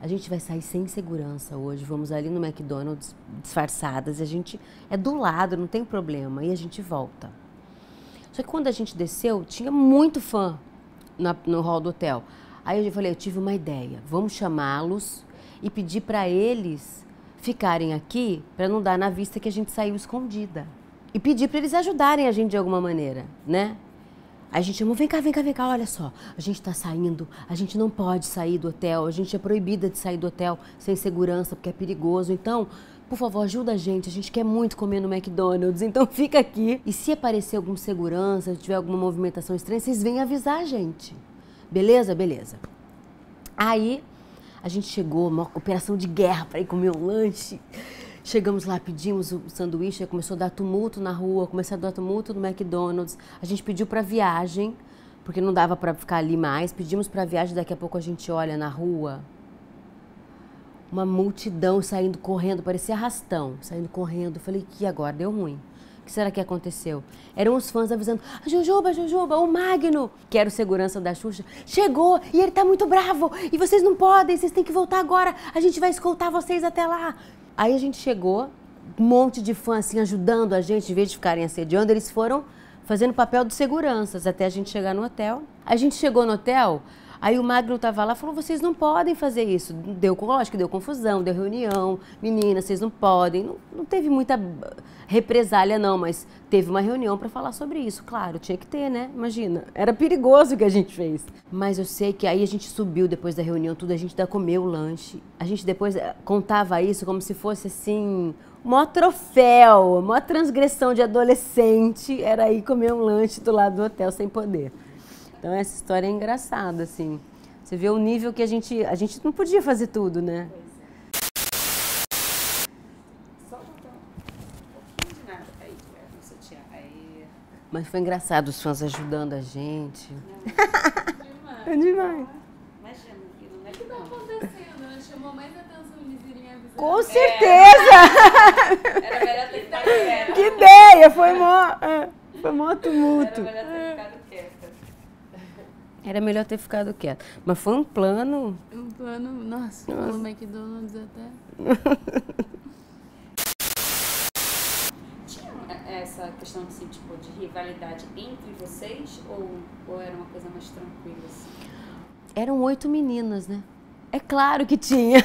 S3: a gente vai sair sem segurança hoje, vamos ali no McDonald's disfarçadas, e a gente é do lado, não tem problema, e a gente volta. Só que quando a gente desceu, tinha muito fã no hall do hotel. Aí eu falei, eu tive uma ideia, vamos chamá-los e pedir para eles ficarem aqui, para não dar na vista que a gente saiu escondida. E pedir para eles ajudarem a gente de alguma maneira, né? Aí a gente chamou, vem cá, olha só, a gente tá saindo, a gente não pode sair do hotel, a gente é proibida de sair do hotel sem segurança, porque é perigoso, então, por favor, ajuda a gente quer muito comer no McDonald's, então fica aqui. E se aparecer algum segurança, se tiver alguma movimentação estranha, vocês vêm avisar a gente. Beleza? Beleza. Aí, a gente chegou, uma operação de guerra para ir comer um lanche. Chegamos lá, pedimos o sanduíche, começou a dar tumulto na rua, começou a dar tumulto no McDonald's. A gente pediu para viagem, porque não dava para ficar ali mais. Pedimos para viagem, daqui a pouco a gente olha na rua. Uma multidão saindo correndo, parecia arrastão, saindo correndo. Eu falei, que agora? Deu ruim. O que será que aconteceu? Eram os fãs avisando, a Jujuba, o Magno, que era o segurança da Xuxa, chegou e ele tá muito bravo e vocês não podem, vocês têm que voltar agora, a gente vai escoltar vocês até lá. Aí a gente chegou, um monte de fãs assim ajudando a gente, em vez de ficarem assediando, eles foram fazendo o papel de seguranças até a gente chegar no hotel. A gente chegou no hotel, aí o Magno tava lá e falou, vocês não podem fazer isso. Lógico que deu confusão, deu reunião, meninas, vocês não podem. Não teve muita represália não, mas teve uma reunião para falar sobre isso. Claro, tinha que ter, né? Imagina, era perigoso o que a gente fez. Mas eu sei que aí a gente subiu depois da reunião, tudo, a gente ainda comeu o lanche. A gente depois contava isso como se fosse assim, o maior troféu, a maior transgressão de adolescente era ir comer um lanche do lado do hotel sem poder. Então essa história é engraçada, assim. Você vê o nível que a gente não podia fazer tudo, né?
S2: Só botar um pouquinho de nada aí, no sutiã. Aí.
S3: Mas foi engraçado os fãs ajudando a gente.
S2: Demais.
S3: É demais.
S2: Imagina, que não é
S4: O que tá acontecendo? Ela chamou mais atenção eles irem avisar.
S3: Com certeza!
S2: Era melhor ter ficado quieta.
S3: Que ideia! Foi mó tumulto.
S2: Era melhor ter ficado quieta.
S3: Era melhor ter ficado quieto. Mas foi um plano.
S4: Um plano, nossa, no McDonald's até.
S2: Tinha essa questão assim, tipo, de rivalidade entre vocês ou era uma coisa mais tranquila assim?
S3: Eram 8 meninas, né? É claro que tinha.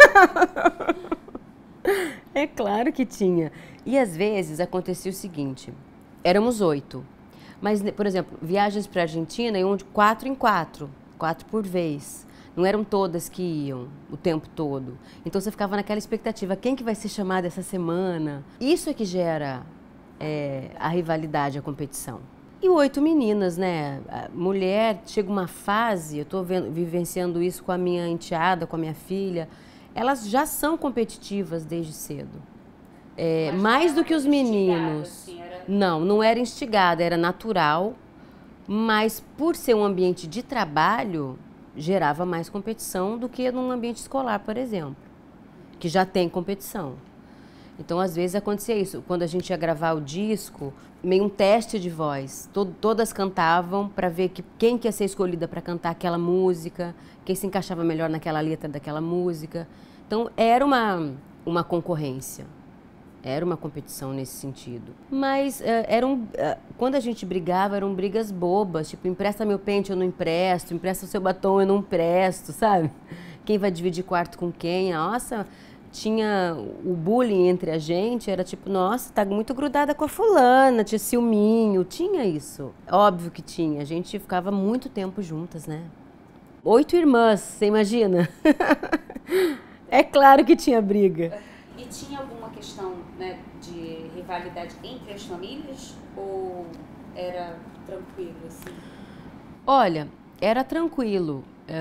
S3: É claro que tinha. E às vezes acontecia o seguinte, éramos 8. Mas, por exemplo, viagens para a Argentina iam de 4 em 4, 4 por vez. Não eram todas que iam o tempo todo. Então você ficava naquela expectativa, quem que vai ser chamado essa semana? Isso é que gera a rivalidade, a competição. E 8 meninas, né? A mulher chega uma fase, eu estou vivenciando isso com a minha enteada, com a minha filha, elas já são competitivas desde cedo. Mais do que os meninos.
S2: Assim,
S3: Não era instigada, era natural, mas por ser um ambiente de trabalho, gerava mais competição do que num ambiente escolar, por exemplo, que já tem competição. Então, às vezes, acontecia isso. Quando a gente ia gravar o disco, meio um teste de voz. Todas cantavam para ver quem que ia ser escolhida para cantar aquela música, quem se encaixava melhor naquela letra daquela música. Então, era uma concorrência. Era uma competição nesse sentido. Mas quando a gente brigava, eram brigas bobas. Tipo, empresta meu pente, eu não empresto. Empresta o seu batom, eu não empresto, sabe? Quem vai dividir quarto com quem? Nossa, tinha o bullying entre a gente. Era tipo, nossa, tá muito grudada com a fulana. Tinha ciúminho, tinha isso. Óbvio que tinha. A gente ficava muito tempo juntas, né? 8 irmãs, você imagina? É claro que tinha briga.
S2: E tinha alguma questão, né, de rivalidade entre as famílias ou era tranquilo assim?
S3: Olha, era tranquilo,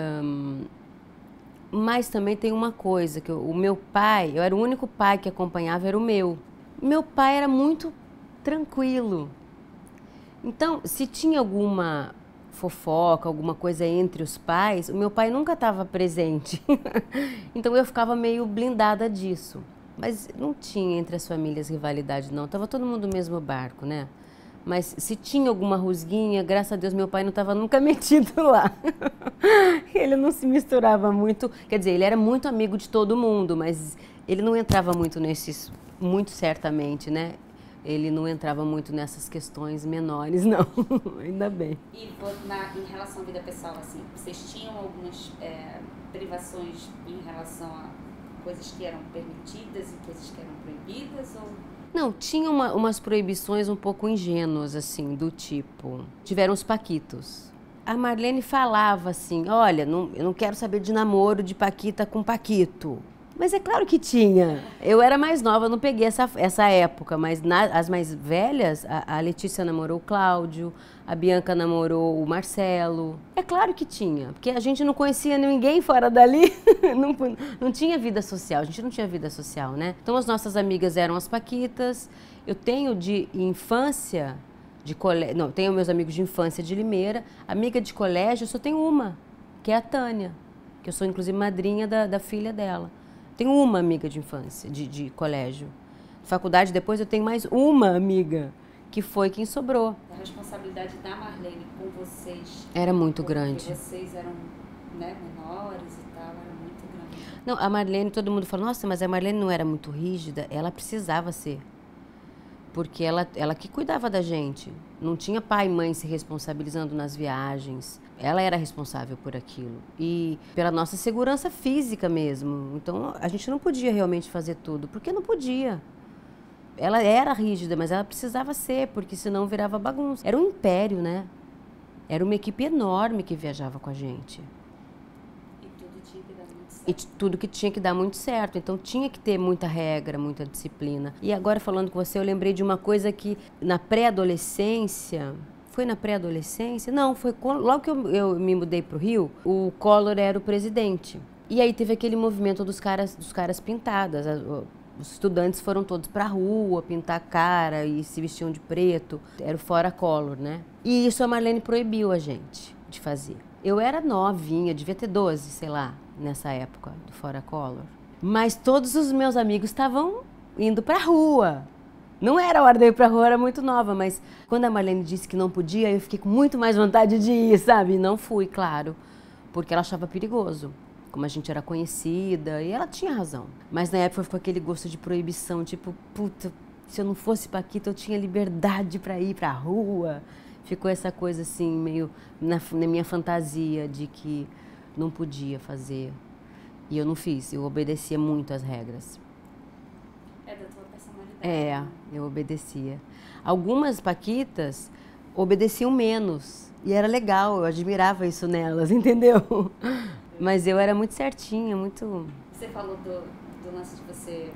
S3: mas também tem uma coisa, que o meu pai, eu era o único pai que acompanhava, era o meu. Meu pai era muito tranquilo. Então, se tinha alguma fofoca, alguma coisa entre os pais, o meu pai nunca estava presente. Então eu ficava meio blindada disso. Mas não tinha entre as famílias rivalidade, não. Tava todo mundo no mesmo barco, né? Mas se tinha alguma rusguinha, graças a Deus meu pai não estava nunca metido lá. Ele não se misturava muito, quer dizer, ele era muito amigo de todo mundo, mas ele não entrava muito nesses, muito certamente, né? Ele não entrava muito nessas questões menores, não. Ainda bem.
S2: E em relação à vida pessoal, assim, vocês tinham algumas privações em relação a coisas que eram permitidas e coisas que eram proibidas? Ou...
S3: Não, tinha umas proibições um pouco ingênuas, assim, do tipo... Tiveram os paquitos. A Marlene falava assim, olha, eu não quero saber de namoro de paquita com paquito. Mas é claro que tinha. Eu era mais nova, não peguei essa época, mas as mais velhas, a Letícia namorou o Cláudio, a Bianca namorou o Marcelo. É claro que tinha, porque a gente não conhecia ninguém fora dali, não tinha vida social, a gente não tinha vida social, né? Então as nossas amigas eram as paquitas. Eu tenho de infância, de colégio, não, tenho meus amigos de infância de Limeira, amiga de colégio, eu só tenho uma, que é a Tânia, que eu sou inclusive madrinha da filha dela. Tenho uma amiga de infância, de colégio. Faculdade, depois eu tenho mais uma amiga, que foi quem sobrou.
S2: A responsabilidade da Marlene com vocês...
S3: Era muito grande.
S2: Porque vocês eram, né, menores e tal, era muito grande.
S3: Não, a Marlene, todo mundo fala, nossa, mas a Marlene não era muito rígida, ela precisava ser. Porque ela que cuidava da gente. Não tinha pai e mãe se responsabilizando nas viagens. Ela era responsável por aquilo. E pela nossa segurança física mesmo. Então, a gente não podia realmente fazer tudo, porque não podia. Ela era rígida, mas ela precisava ser, porque senão virava bagunça. Era um império, né? Era uma equipe enorme que viajava com a gente.
S2: E tudo tinha que dar muito certo.
S3: E tudo que tinha que dar muito certo. Então, tinha que ter muita regra, muita disciplina. E agora, falando com você, eu lembrei de uma coisa que, na pré-adolescência... Foi na pré-adolescência? Não, foi logo que eu me mudei para o Rio, o Collor era o presidente. E aí teve aquele movimento dos caras pintadas. Os estudantes foram todos para a rua pintar a cara e se vestiam de preto. Era o Fora Collor, né? E isso a Marlene proibiu a gente de fazer. Eu era novinha, devia ter 12, sei lá, nessa época do Fora Collor. Mas todos os meus amigos estavam indo para a rua. Não era a hora de ir pra rua, era muito nova, mas quando a Marlene disse que não podia, eu fiquei com muito mais vontade de ir, sabe? E não fui, claro, porque ela achava perigoso, como a gente era conhecida, e ela tinha razão. Mas na época ficou aquele gosto de proibição, tipo, puta, se eu não fosse paquita, eu tinha liberdade pra ir pra rua. Ficou essa coisa assim, meio na minha fantasia de que não podia fazer. E eu não fiz, eu obedecia muito às regras.
S2: É da tua personalidade.
S3: É, eu obedecia. Algumas paquitas obedeciam menos. E era legal, eu admirava isso nelas, entendeu? Mas eu era muito certinha, muito...
S2: Você falou do lance de você,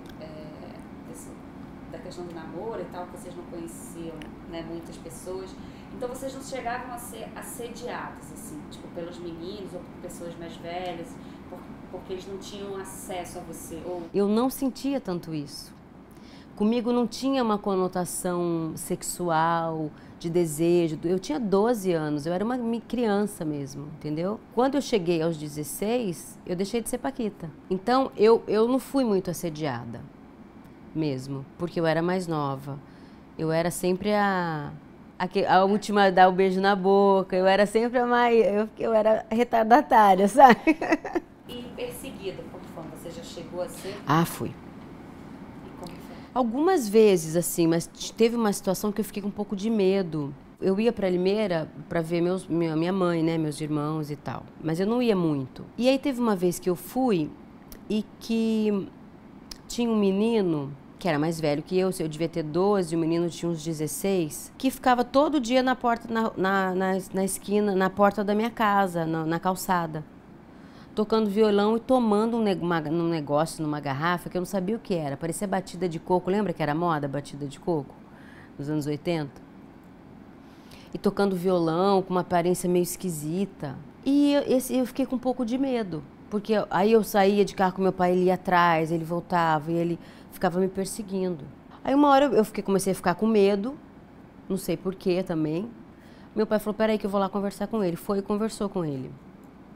S2: da questão do namoro e tal, que vocês não conheciam, né, muitas pessoas. Então vocês não chegavam a ser assediados, assim, tipo, pelos meninos ou por pessoas mais velhas, porque eles não tinham acesso a você? Ou...
S3: Eu não sentia tanto isso. Comigo não tinha uma conotação sexual, de desejo. Eu tinha 12 anos, eu era uma criança mesmo, entendeu? Quando eu cheguei aos 16, eu deixei de ser paquita. Então, eu não fui muito assediada mesmo, porque eu era mais nova. Eu era sempre a última a dar o beijo na boca, eu era sempre a mais... Eu era retardatária, sabe?
S2: E perseguida por fã, você já chegou a ser?
S3: Ah, fui. Algumas vezes, assim, mas teve uma situação que eu fiquei com um pouco de medo. Eu ia para Limeira para ver minha mãe, né, meus irmãos e tal, mas eu não ia muito. E aí teve uma vez que eu fui e que tinha um menino que era mais velho que eu devia ter 12, o menino tinha uns 16, que ficava todo dia na porta, na esquina, na porta da minha casa, na calçada, tocando violão e tomando um negócio numa garrafa que eu não sabia o que era. Parecia batida de coco. Lembra que era moda, batida de coco? Nos anos 80? E tocando violão com uma aparência meio esquisita. E eu fiquei com um pouco de medo. Porque aí eu saía de carro com meu pai, ele ia atrás, ele voltava e ele ficava me perseguindo. Aí uma hora eu comecei a ficar com medo, não sei porquê também. Meu pai falou, peraí que eu vou lá conversar com ele. Foi e conversou com ele.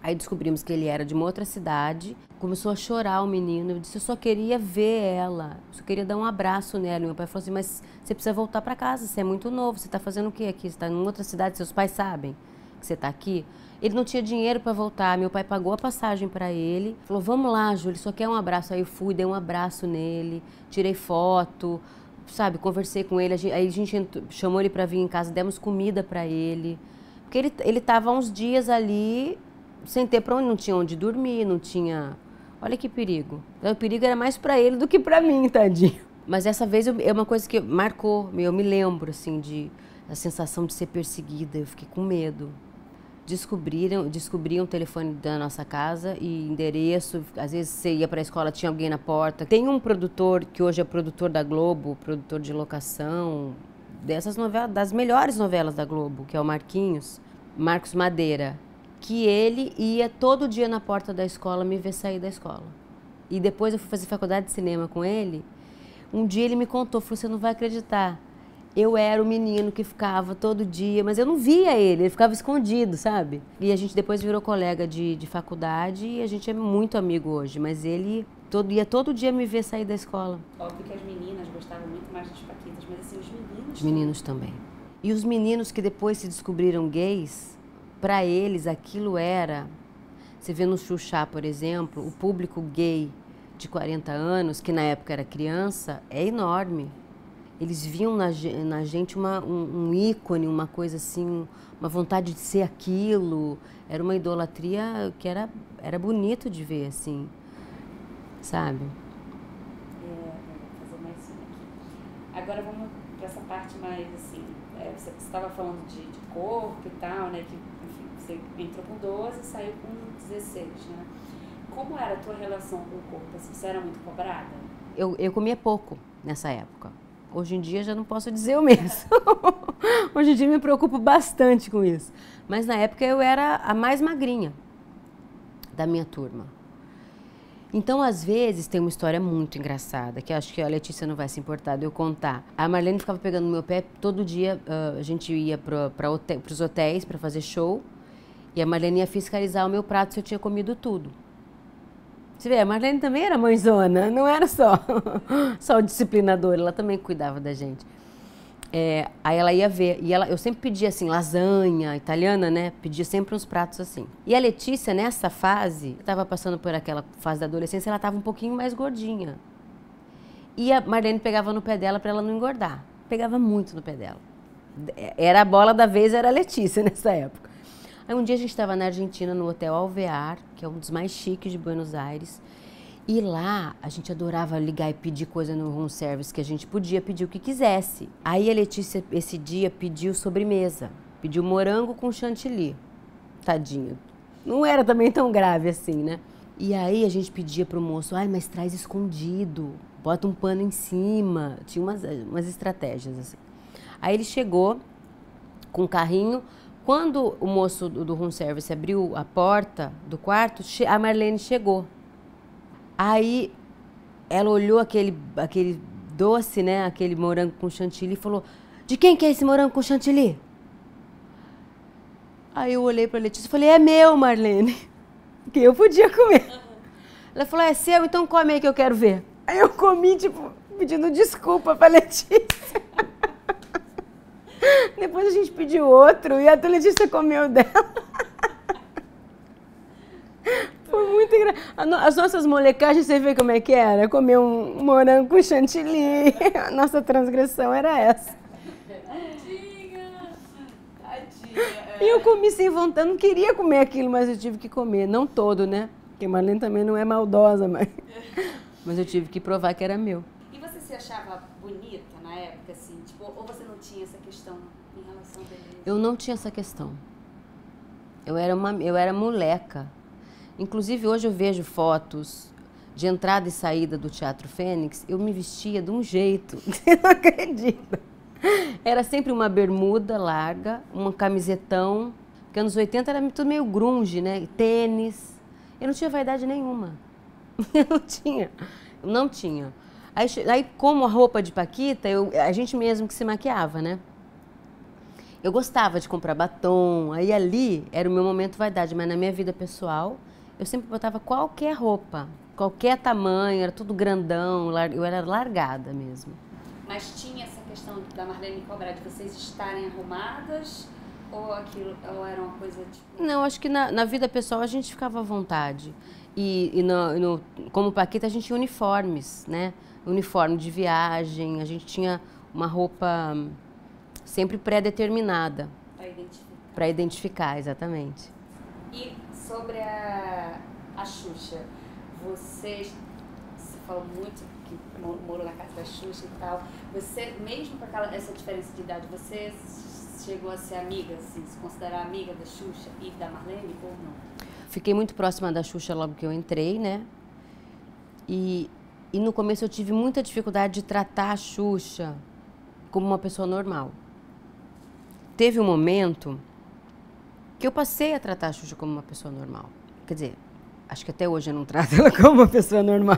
S3: Aí descobrimos que ele era de uma outra cidade, começou a chorar o menino, eu disse, eu só queria ver ela, eu só queria dar um abraço nela. E meu pai falou assim, mas você precisa voltar para casa, você é muito novo, você está fazendo o quê aqui? Você está em outra cidade, seus pais sabem que você está aqui? Ele não tinha dinheiro para voltar, meu pai pagou a passagem para ele, falou, vamos lá, Júlio, ele só quer um abraço. Aí eu fui, dei um abraço nele, tirei foto, sabe, conversei com ele, aí a gente chamou ele para vir em casa, demos comida para ele, porque ele estava há uns dias ali, sem ter para onde, não tinha onde dormir, não tinha... Olha que perigo. Então, o perigo era mais para ele do que para mim, tadinho. Mas essa vez é uma coisa que marcou, eu me lembro, assim, a sensação de ser perseguida, eu fiquei com medo. Descobriam o telefone da nossa casa e endereço, às vezes você ia para a escola, tinha alguém na porta. Tem um produtor, que hoje é produtor da Globo, produtor de locação, dessas novelas, das melhores novelas da Globo, que é o Marcos Madeira, que ele ia todo dia na porta da escola me ver sair da escola. E depois eu fui fazer faculdade de cinema com ele. Um dia ele me contou, falou, você não vai acreditar. Eu era o menino que ficava todo dia, mas eu não via ele ficava escondido, sabe? E a gente depois virou colega de faculdade e a gente é muito amigo hoje, mas ele ia todo dia me ver sair da escola.
S2: Óbvio que as meninas gostavam muito mais das paquitas, mas assim, os meninos...
S3: Os meninos também. E os meninos que depois se descobriram gays, para eles aquilo era... Você vê no Xuxa, por exemplo, o público gay de 40 anos, que na época era criança, é enorme. Eles viam na gente um ícone, uma coisa assim, uma vontade de ser aquilo. Era uma idolatria que era bonito de ver, assim, sabe?
S2: Vou fazer mais uma aqui. Agora vamos para essa parte mais, assim, você estava falando de corpo e tal, né, que, enfim, você entrou com 12 e saiu com 16, né? Como era a tua relação com o corpo? Assim, você era muito cobrada?
S3: Eu comia pouco nessa época. Hoje em dia já não posso dizer o mesmo. Hoje em dia me preocupo bastante com isso. Mas na época eu era a mais magrinha da minha turma. Então, às vezes, tem uma história muito engraçada, que acho que a Letícia não vai se importar de eu contar. A Marlene ficava pegando no meu pé todo dia, a gente ia para os hotéis para fazer show, e a Marlene ia fiscalizar o meu prato se eu tinha comido tudo. Você vê, a Marlene também era mãezona, não era só o disciplinador, ela também cuidava da gente. Aí ela ia ver, e eu sempre pedia assim, lasanha italiana, né? Pedia sempre uns pratos assim. E a Letícia, nessa fase, estava passando por aquela fase da adolescência, ela estava um pouquinho mais gordinha. E a Marlene pegava no pé dela para ela não engordar. Pegava muito no pé dela. Era a bola da vez, era a Letícia nessa época. Aí um dia a gente estava na Argentina, no Hotel Alvear, que é um dos mais chiques de Buenos Aires. E lá a gente adorava ligar e pedir coisa no room service, que a gente podia pedir o que quisesse. Aí a Letícia, esse dia, pediu sobremesa. Pediu morango com chantilly. Tadinha. Não era também tão grave assim, né? E aí a gente pedia pro moço, mas traz escondido, bota um pano em cima. Tinha umas estratégias assim. Aí ele chegou com o carrinho. Quando o moço do room service abriu a porta do quarto, a Marlene chegou. Aí ela olhou aquele doce, né, aquele morango com chantilly e falou, de quem que é esse morango com chantilly? Aí eu olhei para a Letícia e falei, é meu, Marlene, que eu podia comer. Ela falou, é seu, então come aí que eu quero ver. Aí eu comi, tipo, pedindo desculpa para a Letícia. Depois a gente pediu outro e a Letícia comeu dela. Foi muito engraçado. As nossas molecagens, você vê como é que era? Comer um morango com chantilly. A nossa transgressão era essa.
S2: Tadinha!
S3: E eu comi sem vontade, não queria comer aquilo, mas eu tive que comer. Não todo, né? Porque a Marlene também não é maldosa, mas eu tive que provar que era meu.
S2: E você se achava bonita na época, assim? Tipo, ou você não tinha essa questão em relação a beleza?
S3: Eu não tinha essa questão. Eu era moleca. Inclusive, hoje eu vejo fotos de entrada e saída do Teatro Fênix, eu me vestia de um jeito, você não acredita. Era sempre uma bermuda larga, um camisetão, porque anos 80 era tudo meio grunge, né? Tênis. Eu não tinha vaidade nenhuma. Eu não tinha. Aí como a roupa de paquita, a gente mesmo que se maquiava, né? Eu gostava de comprar batom, aí ali era o meu momento vaidade, mas na minha vida pessoal, eu sempre botava qualquer roupa, qualquer tamanho, era tudo grandão, eu era largada mesmo.
S2: Mas tinha essa questão da Marlene cobrar de vocês estarem arrumadas ou era uma coisa tipo...
S3: Não, acho que na vida pessoal a gente ficava à vontade. Como Paquita a gente tinha uniformes, né? Uniforme de viagem, a gente tinha uma roupa sempre pré-determinada.
S2: Para identificar.
S3: Para identificar, exatamente.
S2: E sobre a Xuxa, você falou muito que morou na casa da Xuxa e tal. Você, mesmo com essa diferença de idade, você chegou a ser amiga, assim, se considerar amiga da Xuxa e da Marlene ou não?
S3: Fiquei muito próxima da Xuxa logo que eu entrei, né? E no começo eu tive muita dificuldade de tratar a Xuxa como uma pessoa normal. Teve um momento que eu passei a tratar a Xuxa como uma pessoa normal. Quer dizer, acho que até hoje eu não trato ela como uma pessoa normal.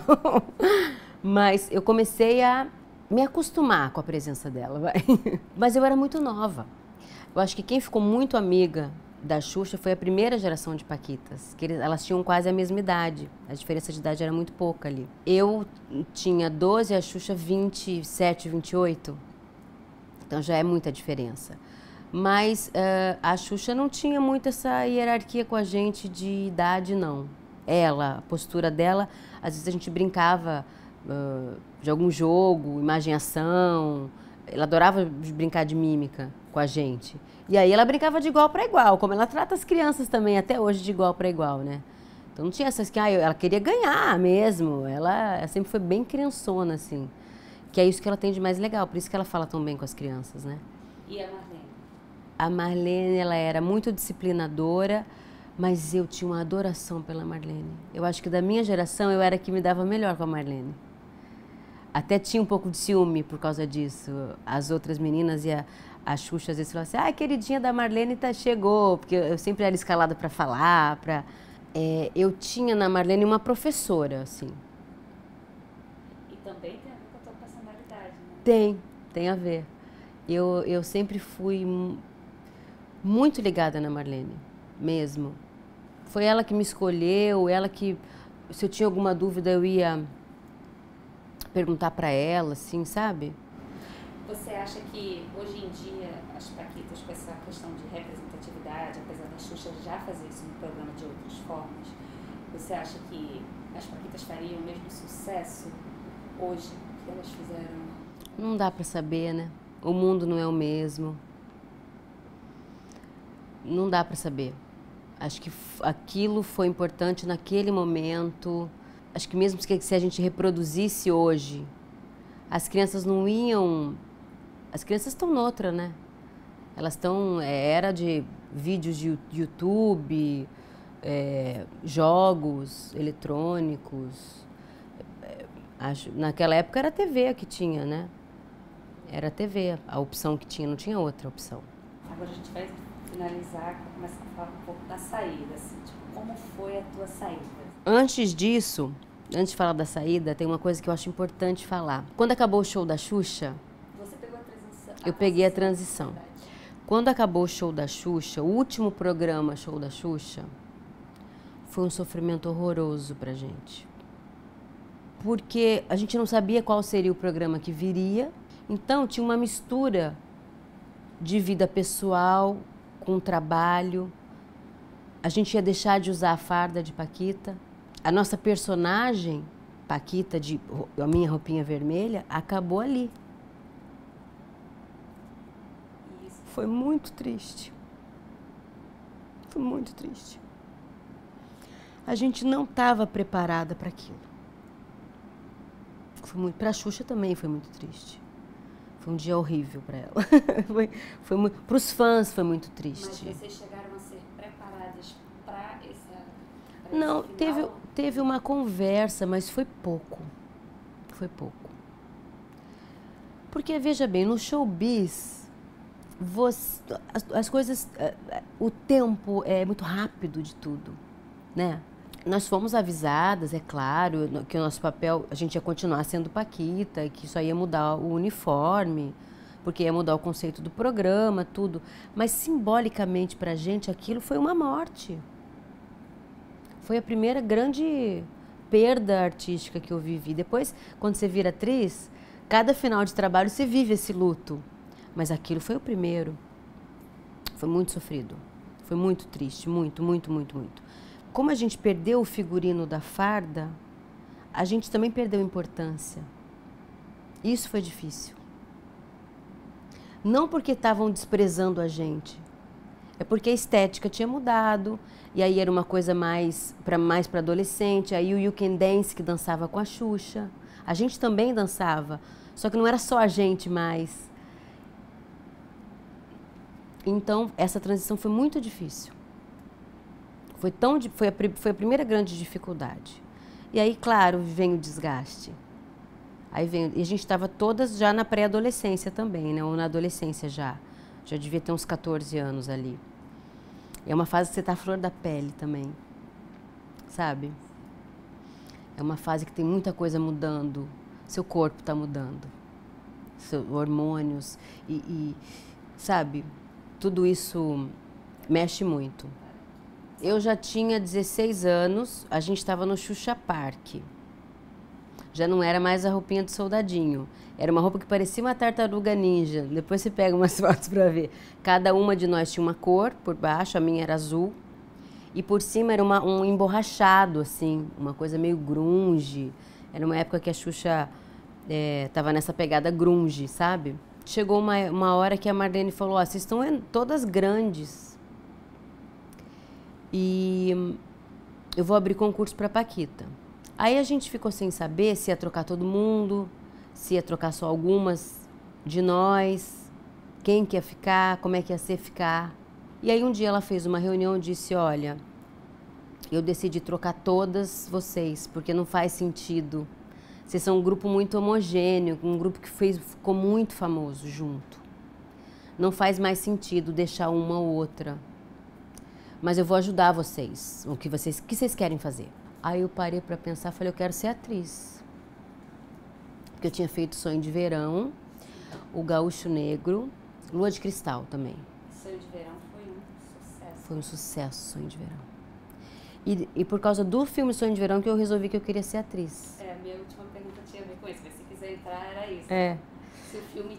S3: Mas eu comecei a me acostumar com a presença dela, vai. Mas eu era muito nova. Eu acho que quem ficou muito amiga da Xuxa foi a primeira geração de Paquitas, que elas tinham quase a mesma idade. A diferença de idade era muito pouca ali. Eu tinha 12 e a Xuxa 27, 28. Então já é muita diferença. Mas a Xuxa não tinha muito essa hierarquia com a gente de idade, não. Ela, a postura dela, às vezes a gente brincava de algum jogo, imagem e ação. Ela adorava brincar de mímica com a gente. E aí ela brincava de igual para igual, como ela trata as crianças também, até hoje, de igual para igual, né? Então não tinha essas que ela queria ganhar mesmo. Ela sempre foi bem criançona, assim. Que é isso que ela tem de mais legal, por isso que ela fala tão bem com as crianças, né?
S2: E a Marlene?
S3: A Marlene, ela era muito disciplinadora, mas eu tinha uma adoração pela Marlene. Eu acho que da minha geração eu era a que me dava melhor com a Marlene. Até tinha um pouco de ciúme por causa disso. As outras meninas e a Xuxa às vezes falavam assim, a queridinha da Marlene chegou, porque eu sempre era escalada para falar. Eu tinha na Marlene uma professora, assim.
S2: E também tem a ver com a tua personalidade, né?
S3: Tem a ver. Eu sempre fui muito ligada na Marlene, mesmo. Foi ela que me escolheu, ela que, se eu tinha alguma dúvida, eu ia perguntar para ela, assim, sabe?
S2: Você acha que, hoje em dia, as Paquitas, com essa questão de representatividade, apesar da Xuxa já fazer isso no programa de outras formas, você acha que as Paquitas fariam o mesmo sucesso hoje que elas fizeram?
S3: Não dá para saber, né? O mundo não é o mesmo. Não dá para saber. Acho que aquilo foi importante naquele momento. Acho que mesmo que se a gente reproduzisse hoje, as crianças não iam... As crianças estão noutra, né? Elas estão... Era de vídeos de YouTube, jogos eletrônicos. Naquela época era TV que tinha, né? Era TV, a opção que tinha, não tinha outra opção.
S2: Agora a gente vai finalizar, começar a falar um pouco da saída, assim, tipo, como foi a tua saída?
S3: Antes disso, antes de falar da saída, tem uma coisa que eu acho importante falar. Quando acabou o show da Xuxa...
S2: Você pegou a transição?
S3: Eu peguei a transição. Quando acabou o show da Xuxa, o último programa Show da Xuxa, foi um sofrimento horroroso pra gente. Porque a gente não sabia qual seria o programa que viria, então tinha uma mistura de vida pessoal com trabalho. A gente ia deixar de usar a farda de Paquita. A nossa personagem, Paquita, a minha roupinha vermelha, acabou ali. Foi muito triste. Foi muito triste. A gente não estava preparada para aquilo. Para a Xuxa também foi muito triste. Foi um dia horrível para ela. Para os fãs foi muito triste.
S2: Mas vocês chegaram a ser preparadas para essa...
S3: Não, teve uma conversa, mas foi pouco. Foi pouco. Porque, veja bem, no showbiz, as coisas... O tempo é muito rápido de tudo, né? Nós fomos avisadas, é claro, que o nosso papel, a gente ia continuar sendo Paquita, que só ia mudar o uniforme, porque ia mudar o conceito do programa, tudo. Mas simbolicamente pra gente aquilo foi uma morte. Foi a primeira grande perda artística que eu vivi. Depois, quando você vira atriz, cada final de trabalho você vive esse luto. Mas aquilo foi o primeiro. Foi muito sofrido. Foi muito triste, muito, muito, muito, muito. Como a gente perdeu o figurino da farda, a gente também perdeu importância. Isso foi difícil. Não porque estavam desprezando a gente, é porque a estética tinha mudado, e aí era uma coisa mais para adolescente, aí o You Can Dance que dançava com a Xuxa. A gente também dançava, só que não era só a gente mais. Então, essa transição foi muito difícil. Foi a primeira grande dificuldade. E aí, claro, vem o desgaste. E a gente estava todas já na pré-adolescência também, né? Ou na adolescência já. Já devia ter uns 14 anos ali. É uma fase que você está à flor da pele também, sabe? É uma fase que tem muita coisa mudando. Seu corpo está mudando. Seus hormônios sabe? Tudo isso mexe muito. Eu já tinha 16 anos, a gente estava no Xuxa Park. Já não era mais a roupinha do soldadinho. Era uma roupa que parecia uma tartaruga ninja. Depois você pega umas fotos para ver. Cada uma de nós tinha uma cor por baixo, a minha era azul. E por cima era um emborrachado, assim, uma coisa meio grunge. Era uma época que a Xuxa estava nessa pegada grunge, sabe? Chegou uma hora que a Marlene falou, vocês estão todas grandes. E eu vou abrir concurso para Paquita. Aí a gente ficou sem saber se ia trocar todo mundo, se ia trocar só algumas de nós, quem que ia ficar, como é que ia ser ficar. E aí um dia ela fez uma reunião e disse, olha, eu decidi trocar todas vocês, porque não faz sentido. Vocês são um grupo muito homogêneo, um grupo que ficou muito famoso junto. Não faz mais sentido deixar uma ou outra. Mas eu vou ajudar vocês, o que vocês querem fazer. Aí eu parei para pensar, falei, eu quero ser atriz. Porque eu tinha feito Sonho de Verão, O Gaúcho Negro, Lua de Cristal também.
S2: Sonho de Verão foi um sucesso.
S3: Foi um sucesso, Sonho de Verão. E por causa do filme Sonho de Verão que eu resolvi que eu queria ser atriz.
S2: Minha última pergunta tinha a ver com isso, mas se quiser entrar era isso. Se o filme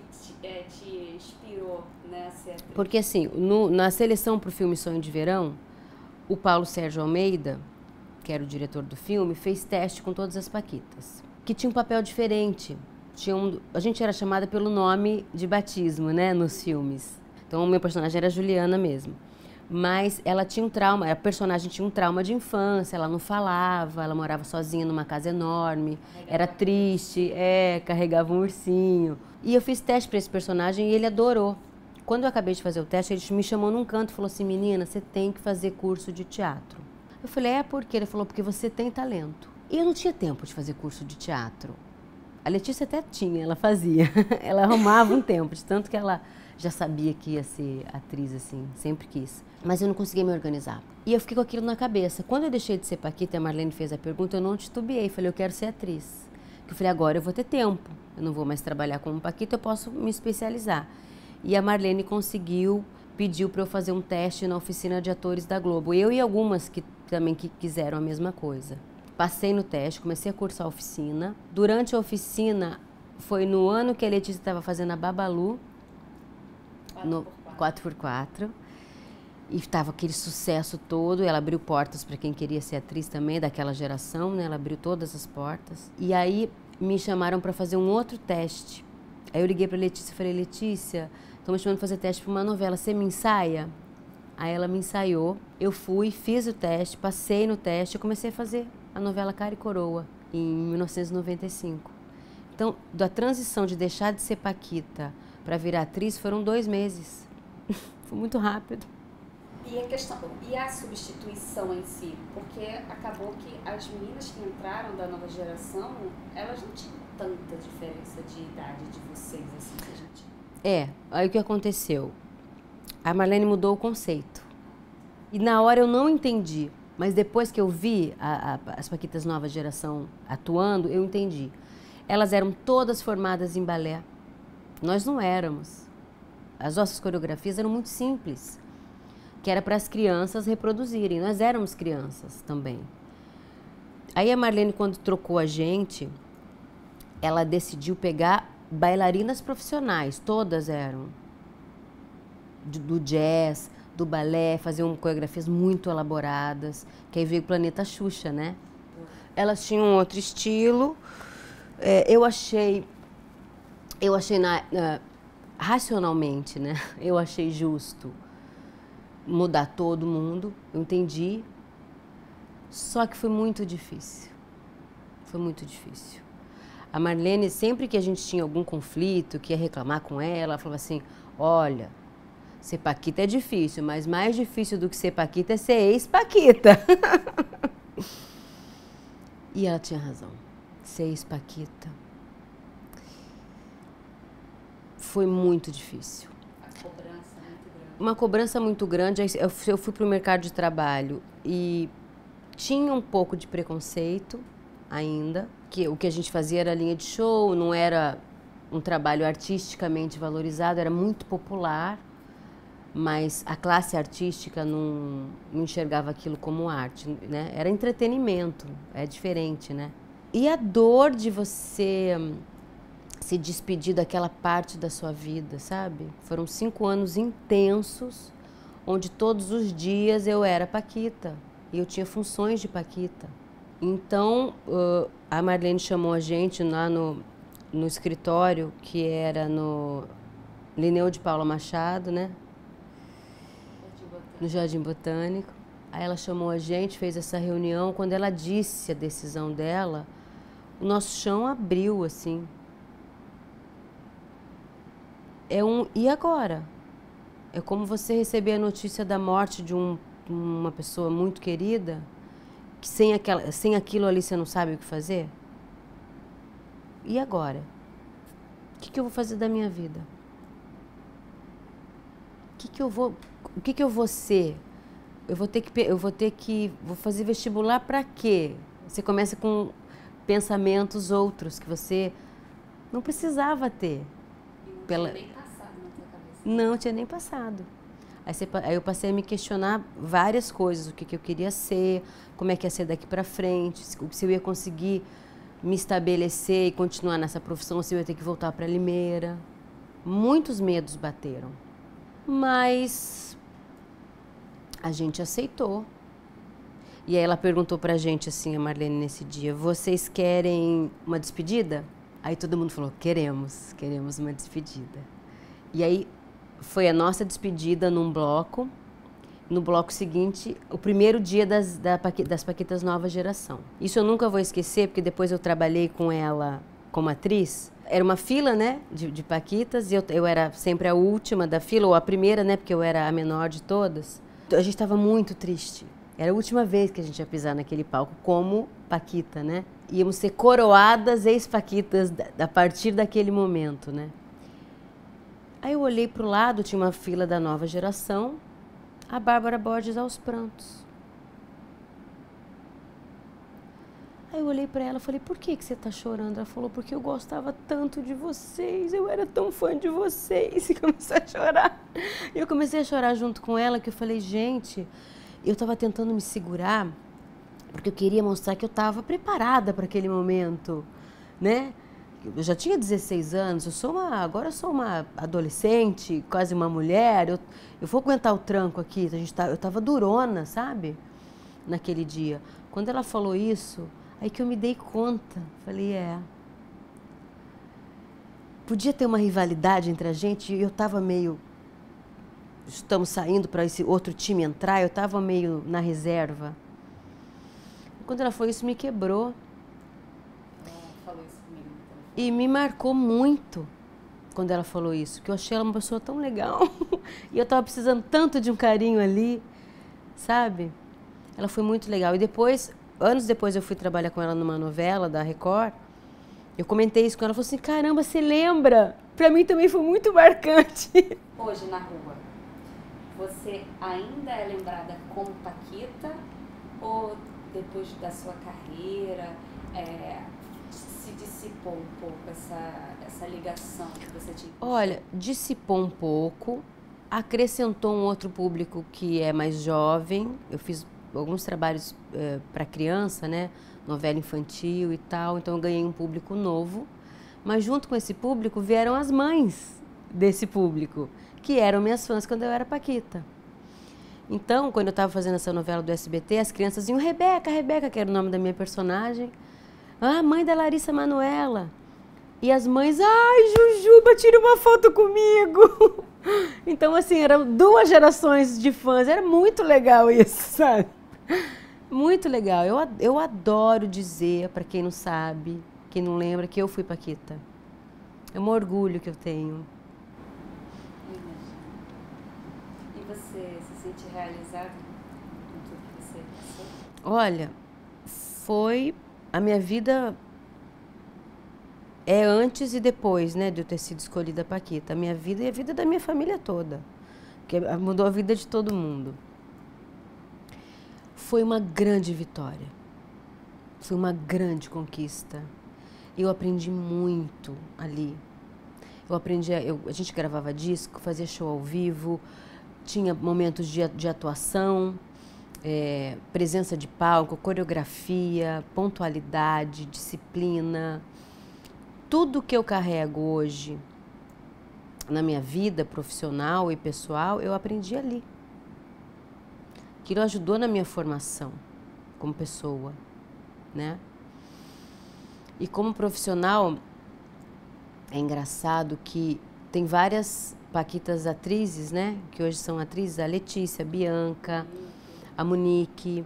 S2: te inspirou, né, a ser atriz.
S3: Porque assim, na seleção para o filme Sonho de Verão, o Paulo Sérgio Almeida, que era o diretor do filme, fez teste com todas as paquitas, que tinha um papel diferente. A gente era chamada pelo nome de batismo, né, nos filmes. Então, o meu personagem era a Juliana mesmo. Mas ela tinha um trauma, a personagem tinha um trauma de infância, ela não falava, ela morava sozinha numa casa enorme, era triste, carregava um ursinho. E eu fiz teste para esse personagem e ele adorou. Quando eu acabei de fazer o teste, ele me chamou num canto e falou assim, menina, você tem que fazer curso de teatro. Eu falei, por quê? Ele falou, porque você tem talento. E eu não tinha tempo de fazer curso de teatro. A Letícia até tinha, ela fazia. Ela arrumava um tempo, de tanto que ela já sabia que ia ser atriz, assim, sempre quis. Mas eu não conseguia me organizar. E eu fiquei com aquilo na cabeça. Quando eu deixei de ser paquita e a Marlene fez a pergunta, eu não titubeei. Falei, eu quero ser atriz. Eu falei, agora eu vou ter tempo. Eu não vou mais trabalhar como paquita, eu posso me especializar. E a Marlene pediu para eu fazer um teste na oficina de atores da Globo. Eu e algumas que também quiseram a mesma coisa. Passei no teste, comecei a cursar a oficina. Durante a oficina, foi no ano que a Letícia estava fazendo a Babalu, no 4x4. E estava aquele sucesso todo, ela abriu portas para quem queria ser atriz também, daquela geração, né? Ela abriu todas as portas. E aí me chamaram para fazer um outro teste. Aí eu liguei para a Letícia e falei, Letícia, estão me chamando para fazer teste para uma novela, você me ensaia? Aí ela me ensaiou, eu fui, fiz o teste, passei no teste e comecei a fazer a novela Cara e Coroa, em 1995. Então, da transição de deixar de ser paquita para virar atriz foram 2 meses. Foi muito rápido.
S2: E a substituição em si? Porque acabou que as meninas que entraram da nova geração, elas não tinham tanta diferença de idade de vocês, assim, que a gente...
S3: Aí o que aconteceu? A Marlene mudou o conceito. E na hora eu não entendi, mas depois que eu vi as paquitas nova geração atuando, eu entendi. Elas eram todas formadas em balé, Nós não éramos. As nossas coreografias eram muito simples, que era para as crianças reproduzirem. Nós éramos crianças também. Aí a Marlene, quando trocou a gente, ela decidiu pegar bailarinas profissionais, todas eram do jazz, do balé, faziam coreografias muito elaboradas, que aí veio o Planeta Xuxa, né? Elas tinham um outro estilo. Eu achei racionalmente, né? Eu achei justo mudar todo mundo, eu entendi. Só que foi muito difícil. Foi muito difícil. A Marlene, sempre que a gente tinha algum conflito, que ia reclamar com ela falava assim, olha, ser paquita é difícil, mas mais difícil do que ser paquita é ser ex-paquita. E ela tinha razão. Ser ex-paquita foi muito difícil.
S2: A cobrança é muito grande.
S3: Uma cobrança muito grande. Eu fui para o mercado de trabalho e tinha um pouco de preconceito ainda, que o que a gente fazia era linha de show, não era um trabalho artisticamente valorizado, era muito popular, mas a classe artística não enxergava aquilo como arte, né? Era entretenimento, é diferente, né? E a dor de você se despedir daquela parte da sua vida, sabe? Foram 5 anos intensos, onde todos os dias eu era paquita, e eu tinha funções de paquita. Então, a Marlene chamou a gente lá no escritório, que era no Linneu de Paula Machado, né? No Jardim Botânico. Aí ela chamou a gente, fez essa reunião. Quando ela disse a decisão dela, o nosso chão abriu, assim. E agora? É como você receber a notícia da morte de uma pessoa muito querida, que sem aquilo ali você não sabe o que fazer? E agora? O que eu vou fazer da minha vida? O que eu vou ser? Vou fazer vestibular para quê? Você começa com pensamentos outros que você não precisava ter.
S2: E não tinha nem passado na sua cabeça.
S3: Não tinha nem passado. Aí eu passei a me questionar várias coisas, o que eu queria ser, como é que ia ser daqui para frente, se eu ia conseguir me estabelecer e continuar nessa profissão, se eu ia ter que voltar para Limeira. Muitos medos bateram. Mas a gente aceitou. E aí ela perguntou pra gente assim, a Marlene, nesse dia, vocês querem uma despedida? Aí todo mundo falou, queremos uma despedida. E aí foi a nossa despedida num bloco. No bloco seguinte, o primeiro dia das Paquitas Nova Geração. Isso eu nunca vou esquecer, porque depois eu trabalhei com ela como atriz. Era uma fila, né, de Paquitas, e eu era sempre a última da fila, ou a primeira, né, porque eu era a menor de todas. A gente estava muito triste. Era a última vez que a gente ia pisar naquele palco como Paquita, né? Íamos ser coroadas ex-Paquitas a partir daquele momento, né? Aí eu olhei para o lado, tinha uma fila da Nova Geração, a Bárbara Borges aos prantos. Aí eu olhei para ela e falei, por que você está chorando? Ela falou, porque eu gostava tanto de vocês, eu era tão fã de vocês. E comecei a chorar. E eu comecei a chorar junto com ela, que eu falei, gente, eu estava tentando me segurar, porque eu queria mostrar que eu estava preparada para aquele momento, né? Eu já tinha 16 anos, agora eu sou uma adolescente, quase uma mulher, eu vou aguentar o tranco aqui, eu estava durona, sabe? Naquele dia. Quando ela falou isso, aí que eu me dei conta, falei, podia ter uma rivalidade entre a gente, e eu estava meio, estamos saindo para esse outro time entrar, eu estava meio na reserva. Quando ela falou isso, me quebrou. E me marcou muito quando ela falou isso, que eu achei ela uma pessoa tão legal. E eu estava precisando tanto de um carinho ali, sabe? Ela foi muito legal. E depois, anos depois, eu fui trabalhar com ela numa novela da Record. Eu comentei isso com ela, ela falou assim, caramba, você lembra? Pra mim também foi muito marcante.
S2: Hoje, na rua, você ainda é lembrada como Paquita? Ou depois da sua carreira, se se dissipou um pouco essa ligação que você tinha?
S3: Olha, dissipou um pouco, acrescentou um outro público que é mais jovem. Eu fiz alguns trabalhos para criança, né? Novela infantil e tal, então eu ganhei um público novo. Mas junto com esse público vieram as mães desse público, que eram minhas fãs quando eu era Paquita. Então, quando eu estava fazendo essa novela do SBT, as crianças iam, Rebeca, Rebeca, que era o nome da minha personagem. Ah, mãe da Larissa Manoela. E as mães, ai, Jujuba, tira uma foto comigo. Então, assim, eram 2 gerações de fãs. Era muito legal isso, sabe? Muito legal. Eu adoro dizer, para quem não sabe, quem não lembra, que eu fui Paquita. É um orgulho que eu tenho.
S2: E você se sente realizada com tudo que você passou?
S3: Olha, foi a minha vida é antes e depois, né, de eu ter sido escolhida Paquita. A minha vida e a vida da minha família toda, que mudou a vida de todo mundo. Foi uma grande vitória. Foi uma grande conquista. Eu aprendi muito ali. A gente gravava disco, fazia show ao vivo, tinha momentos de atuação, presença de palco, coreografia, pontualidade, disciplina. Tudo que eu carrego hoje na minha vida profissional e pessoal, eu aprendi ali. Aquilo ajudou na minha formação como pessoa, né? E como profissional, é engraçado que tem várias Paquitas atrizes, né? Que hoje são atrizes, a Letícia, a Bianca, a Monique,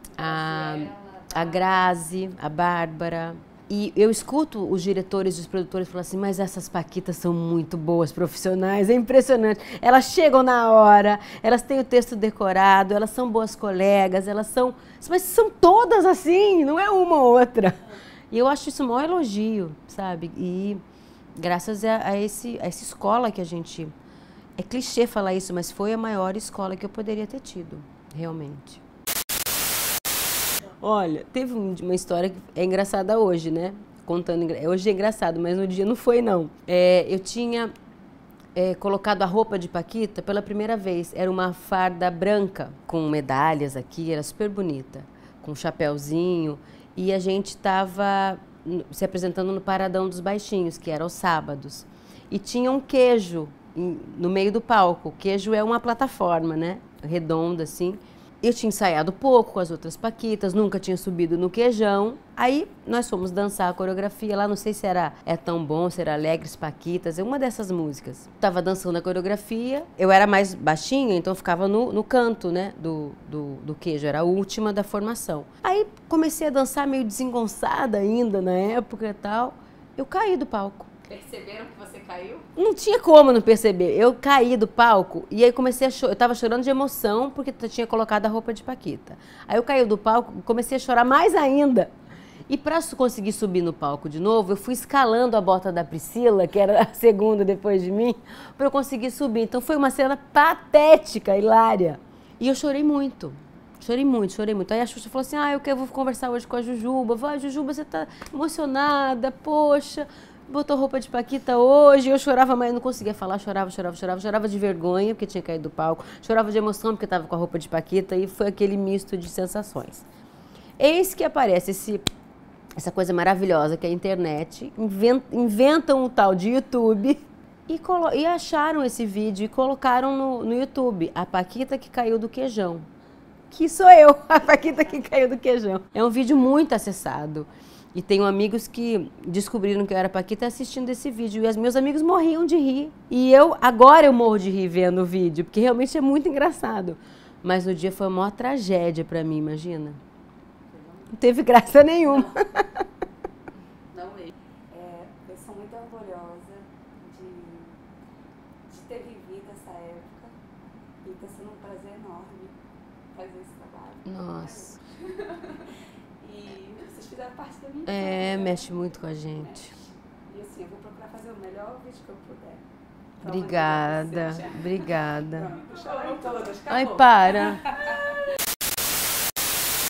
S3: a Grazi, a Bárbara. E eu escuto os diretores e os produtores falar assim, mas essas Paquitas são muito boas profissionais, é impressionante. Elas chegam na hora, elas têm o texto decorado, elas são boas colegas, mas são todas assim, não é uma ou outra. E eu acho isso um maior elogio, sabe? E graças a essa escola que a gente... É clichê falar isso, mas foi a maior escola que eu poderia ter tido, realmente. Olha, teve uma história que é engraçada hoje, né? Contando, hoje é engraçado, mas no dia não foi, não. Eu tinha colocado a roupa de Paquita pela primeira vez. Era uma farda branca, com medalhas aqui, era super bonita, com um chapéuzinho. E a gente estava se apresentando no Paradão dos Baixinhos, que era aos sábados. E tinha um queijo no meio do palco. O queijo é uma plataforma, né? Redonda, assim. Eu tinha ensaiado pouco com as outras Paquitas, nunca tinha subido no queijão. Aí nós fomos dançar a coreografia lá, não sei se era É Tão Bom, se era Alegres Paquitas, é uma dessas músicas. Tava dançando a coreografia, eu era mais baixinha, então eu ficava no canto, né, do queijo, era a última da formação. Aí comecei a dançar meio desengonçada ainda na época e tal, eu caí do palco.
S2: Perceberam que você caiu?
S3: Não tinha como não perceber. Eu caí do palco e aí comecei a chorar. Eu tava chorando de emoção porque eu tinha colocado a roupa de Paquita. Aí eu caí do palco e comecei a chorar mais ainda. E para conseguir subir no palco de novo, eu fui escalando a bota da Priscila, que era a segunda depois de mim, para eu conseguir subir. Então foi uma cena patética, hilária. E eu chorei muito. Chorei muito, chorei muito. Aí a Xuxa falou assim, eu vou conversar hoje com a Jujuba. Vai, Jujuba, você tá emocionada, poxa... Botou roupa de Paquita hoje, eu chorava, mas eu não conseguia falar, chorava de vergonha, porque tinha caído do palco, chorava de emoção, porque estava com a roupa de Paquita, e foi aquele misto de sensações. Eis que aparece essa coisa maravilhosa que é a internet, inventam um tal de YouTube, e acharam esse vídeo e colocaram no YouTube, a Paquita que caiu do queijão. Que sou eu, a Paquita que caiu do queijão. É um vídeo muito acessado. E tenho amigos que descobriram que eu era Paquita assistindo esse vídeo. E os meus amigos morriam de rir. E agora eu morro de rir vendo o vídeo, porque realmente é muito engraçado. Mas no dia foi a maior tragédia pra mim, imagina. Não teve graça nenhuma.
S2: Não mesmo. Eu sou muito orgulhosa de ter vivido essa época. E está sendo um prazer enorme fazer esse trabalho.
S3: Nossa.
S2: Fizeram parte da minha infância.
S3: Mexe muito com a gente.
S2: Mexe. E assim, eu vou procurar fazer o melhor vídeo que eu puder.
S3: Obrigada, obrigada.
S2: Pronto, chorei todas, acabou.
S3: Ai, para.